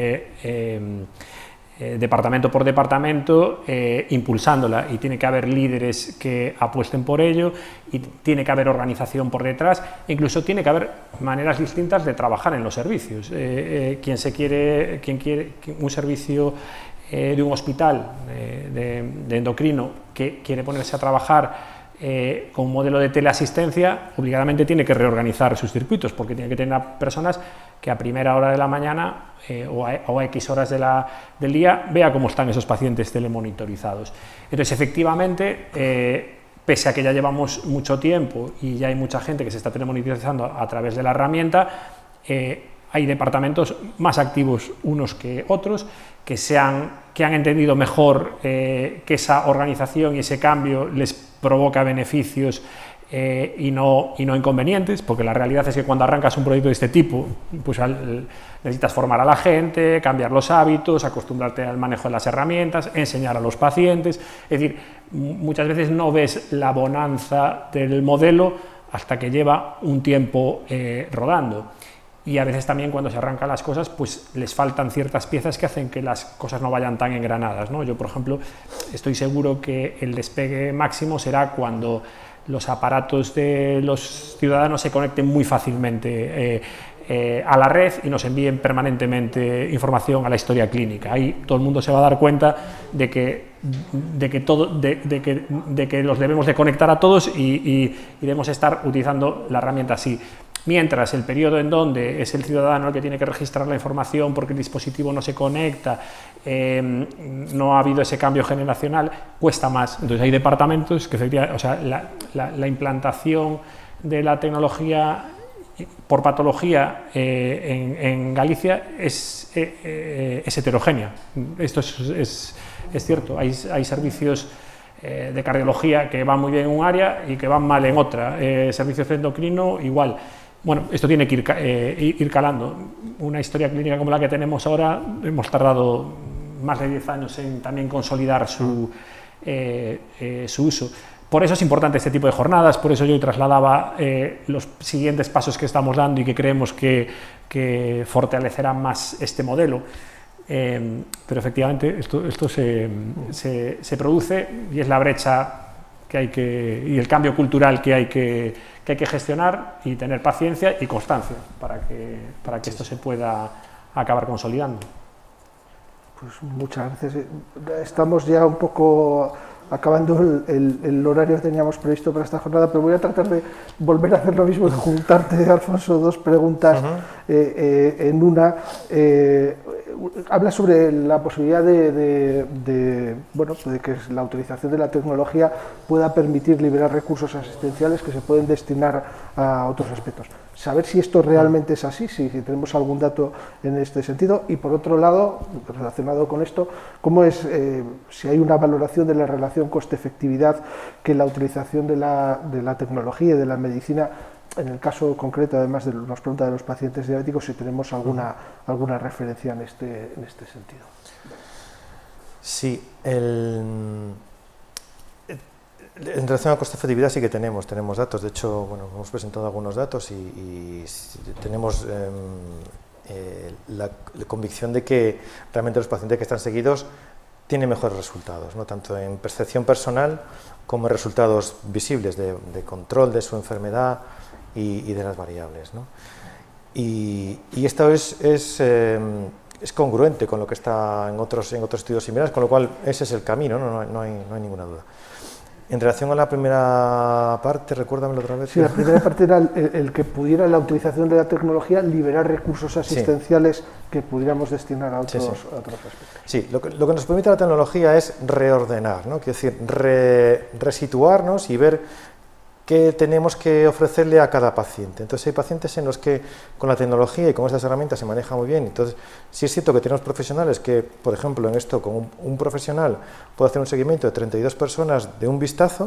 ir departamento por departamento impulsándola, y tiene que haber líderes que apuesten por ello, y tiene que haber organización por detrás, e incluso tiene que haber maneras distintas de trabajar en los servicios. Quien quiere un servicio de un hospital de endocrino que quiere ponerse a trabajar con un modelo de teleasistencia, obligadamente tiene que reorganizar sus circuitos, porque tiene que tener a personas que a primera hora de la mañana o a X horas del día vea cómo están esos pacientes telemonitorizados. Entonces, efectivamente, pese a que ya llevamos mucho tiempo y ya hay mucha gente que se está telemonitorizando a través de la herramienta, hay departamentos más activos unos que otros, que han entendido mejor que esa organización y ese cambio les provoca beneficios y no inconvenientes, porque la realidad es que cuando arrancas un proyecto de este tipo, pues necesitas formar a la gente, cambiar los hábitos, acostumbrarte al manejo de las herramientas, enseñar a los pacientes. Es decir, muchas veces no ves la bonanza del modelo hasta que lleva un tiempo rodando. Y a veces también cuando se arrancan las cosas, pues les faltan ciertas piezas que hacen que las cosas no vayan tan engranadas, ¿no? Yo, por ejemplo, estoy seguro que el despegue máximo será cuando los aparatos de los ciudadanos se conecten muy fácilmente a la red y nos envíen permanentemente información a la historia clínica. Ahí todo el mundo se va a dar cuenta de que los debemos de conectar a todos y debemos estar utilizando la herramienta así. Mientras el periodo en donde es el ciudadano el que tiene que registrar la información porque el dispositivo no se conecta, no ha habido ese cambio generacional, cuesta más. Entonces hay departamentos que efectivamente, o sea, la implantación de la tecnología por patología en Galicia es heterogénea. Esto es cierto, hay servicios de cardiología que van muy bien en un área y que van mal en otra, servicios de endocrino igual. Bueno, esto tiene que ir calando. Una historia clínica como la que tenemos ahora, hemos tardado más de 10 años en también consolidar su uso. Por eso es importante este tipo de jornadas, por eso yo trasladaba los siguientes pasos que estamos dando y que creemos que fortalecerán más este modelo. Pero efectivamente esto se produce y es la brecha y el cambio cultural que hay que gestionar y tener paciencia y constancia para que esto se pueda acabar consolidando. Pues muchas gracias. Estamos ya un poco acabando el horario que teníamos previsto para esta jornada, pero voy a tratar de volver a hacer lo mismo, de juntarte, Alfonso, dos preguntas en una. Habla sobre la posibilidad de que la utilización de la tecnología pueda permitir liberar recursos asistenciales que se pueden destinar a otros aspectos. Saber si esto realmente es así, si tenemos algún dato en este sentido, y por otro lado, relacionado con esto, ¿cómo es, si hay una valoración de la relación coste-efectividad que la utilización de la tecnología y de la medicina, en el caso concreto, además nos pregunta de los pacientes diabéticos, si tenemos alguna referencia en este sentido? Sí, en relación a coste-efectividad sí que tenemos datos. De hecho, bueno, hemos presentado algunos datos y tenemos la convicción de que realmente los pacientes que están seguidos tienen mejores resultados, ¿no? Tanto en percepción personal como en resultados visibles de control de su enfermedad y de las variables, ¿no? Y esto es congruente con lo que está en otros estudios similares, con lo cual ese es el camino, no hay ninguna duda. En relación a la primera parte, recuérdamelo otra vez. Sí, la primera parte era el que pudiera la utilización de la tecnología liberar recursos asistenciales que pudiéramos destinar a otros aspectos. Sí, lo que nos permite la tecnología es reordenar, ¿no? Quiero decir, resituarnos y ver qué tenemos que ofrecerle a cada paciente. Entonces hay pacientes en los que con la tecnología y con estas herramientas se maneja muy bien. Entonces sí es cierto que tenemos profesionales que, por ejemplo, en esto con un profesional puede hacer un seguimiento de 32 personas de un vistazo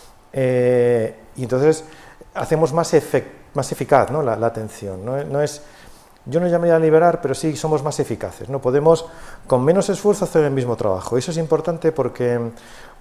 y entonces hacemos más eficaz, ¿no? la atención. Yo no llamaría a liberar, pero sí somos más eficaces, ¿no? Podemos con menos esfuerzo hacer el mismo trabajo. Y eso es importante porque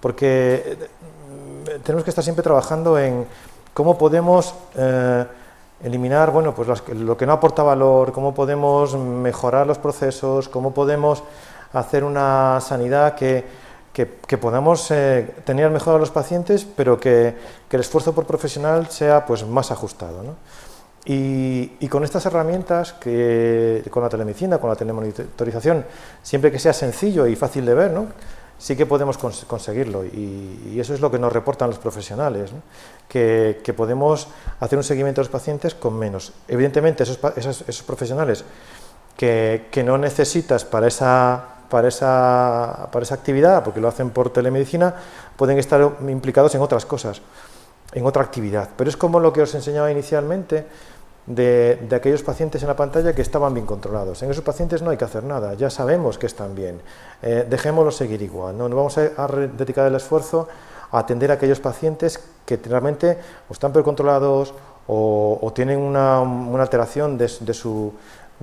tenemos que estar siempre trabajando en cómo podemos eliminar pues lo que no aporta valor, cómo podemos mejorar los procesos, cómo podemos hacer una sanidad que podamos tener mejor a los pacientes, pero que el esfuerzo por profesional sea pues más ajustado, ¿no? Y con estas herramientas, con la telemedicina, con la telemonitorización, siempre que sea sencillo y fácil de ver, ¿no? Sí que podemos conseguirlo y eso es lo que nos reportan los profesionales, ¿no? Que podemos hacer un seguimiento de los pacientes con menos. Evidentemente esos profesionales que no necesitas para esa actividad, porque lo hacen por telemedicina, pueden estar implicados en otras cosas, en otra actividad. Pero es como lo que os enseñaba inicialmente de aquellos pacientes en la pantalla que estaban bien controlados. En esos pacientes no hay que hacer nada, ya sabemos que están bien, dejémoslos seguir igual, no vamos a dedicar el esfuerzo a atender a aquellos pacientes que realmente o están peor controlados o tienen una alteración de su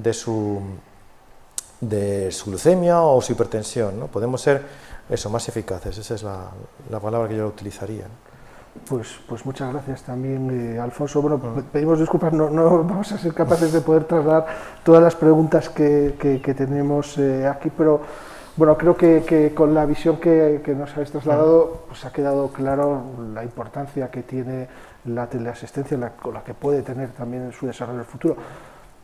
glucemia o su hipertensión, ¿no? Podemos ser más eficaces, esa es la palabra que yo utilizaría, ¿no? Pues muchas gracias también, Alfonso. Bueno, pedimos disculpas, no vamos a ser capaces de poder trasladar todas las preguntas que tenemos aquí, pero bueno, creo que con la visión que nos habéis trasladado, pues ha quedado claro la importancia que tiene la teleasistencia, la que puede tener también en su desarrollo en el futuro.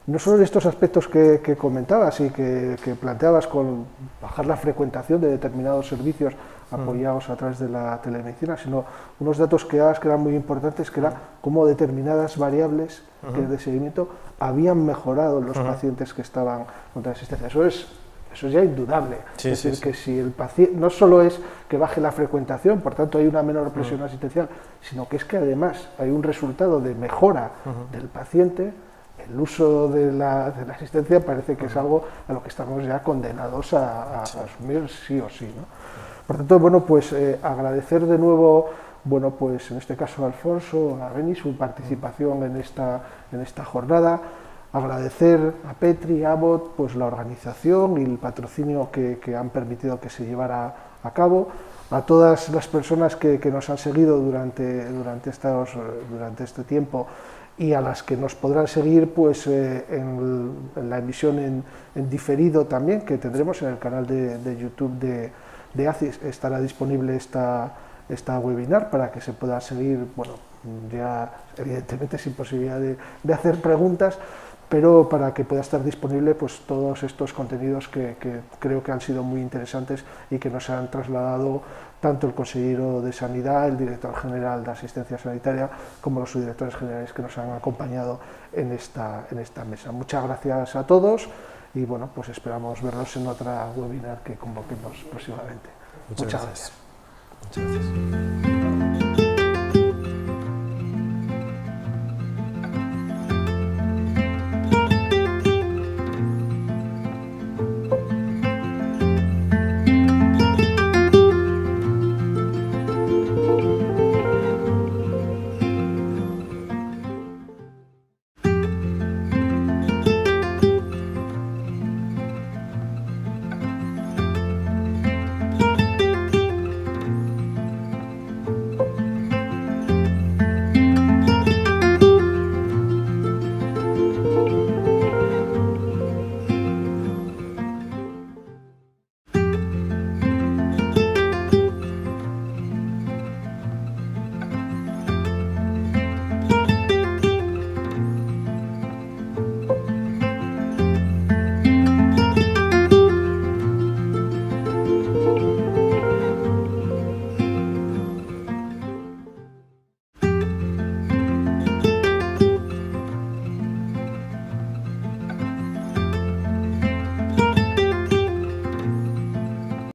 no solo en estos aspectos que comentabas y que planteabas con bajar la frecuentación de determinados servicios apoyados a través de la telemedicina, sino unos datos que dabas que eran muy importantes, que era cómo determinadas variables de seguimiento habían mejorado en los pacientes que estaban contra la asistencia. Eso es ya indudable. Sí, es decir, sí, que si el paciente, no solo es que baje la frecuentación, por tanto hay una menor presión asistencial, sino que es que además hay un resultado de mejora del paciente, el uso de la asistencia parece que es algo a lo que estamos ya condenados a asumir sí o sí, ¿no? Por tanto, bueno, pues agradecer de nuevo, bueno, pues en este caso a Alfonso, a Beni, su participación en esta jornada, agradecer a Petri, a Abbott, pues la organización y el patrocinio que han permitido que se llevara a cabo, a todas las personas que nos han seguido durante este tiempo y a las que nos podrán seguir pues, en la emisión en diferido también, que tendremos en el canal de YouTube de ACIS. Estará disponible esta webinar para que se pueda seguir, bueno, ya evidentemente sin posibilidad de hacer preguntas, pero para que pueda estar disponible pues, todos estos contenidos que creo que han sido muy interesantes y que nos han trasladado tanto el consejero de Sanidad, el director general de Asistencia Sanitaria, como los subdirectores generales que nos han acompañado en esta mesa. Muchas gracias a todos y bueno, pues esperamos verlos en otra webinar que convoquemos próximamente. Muchas gracias. Muchas gracias.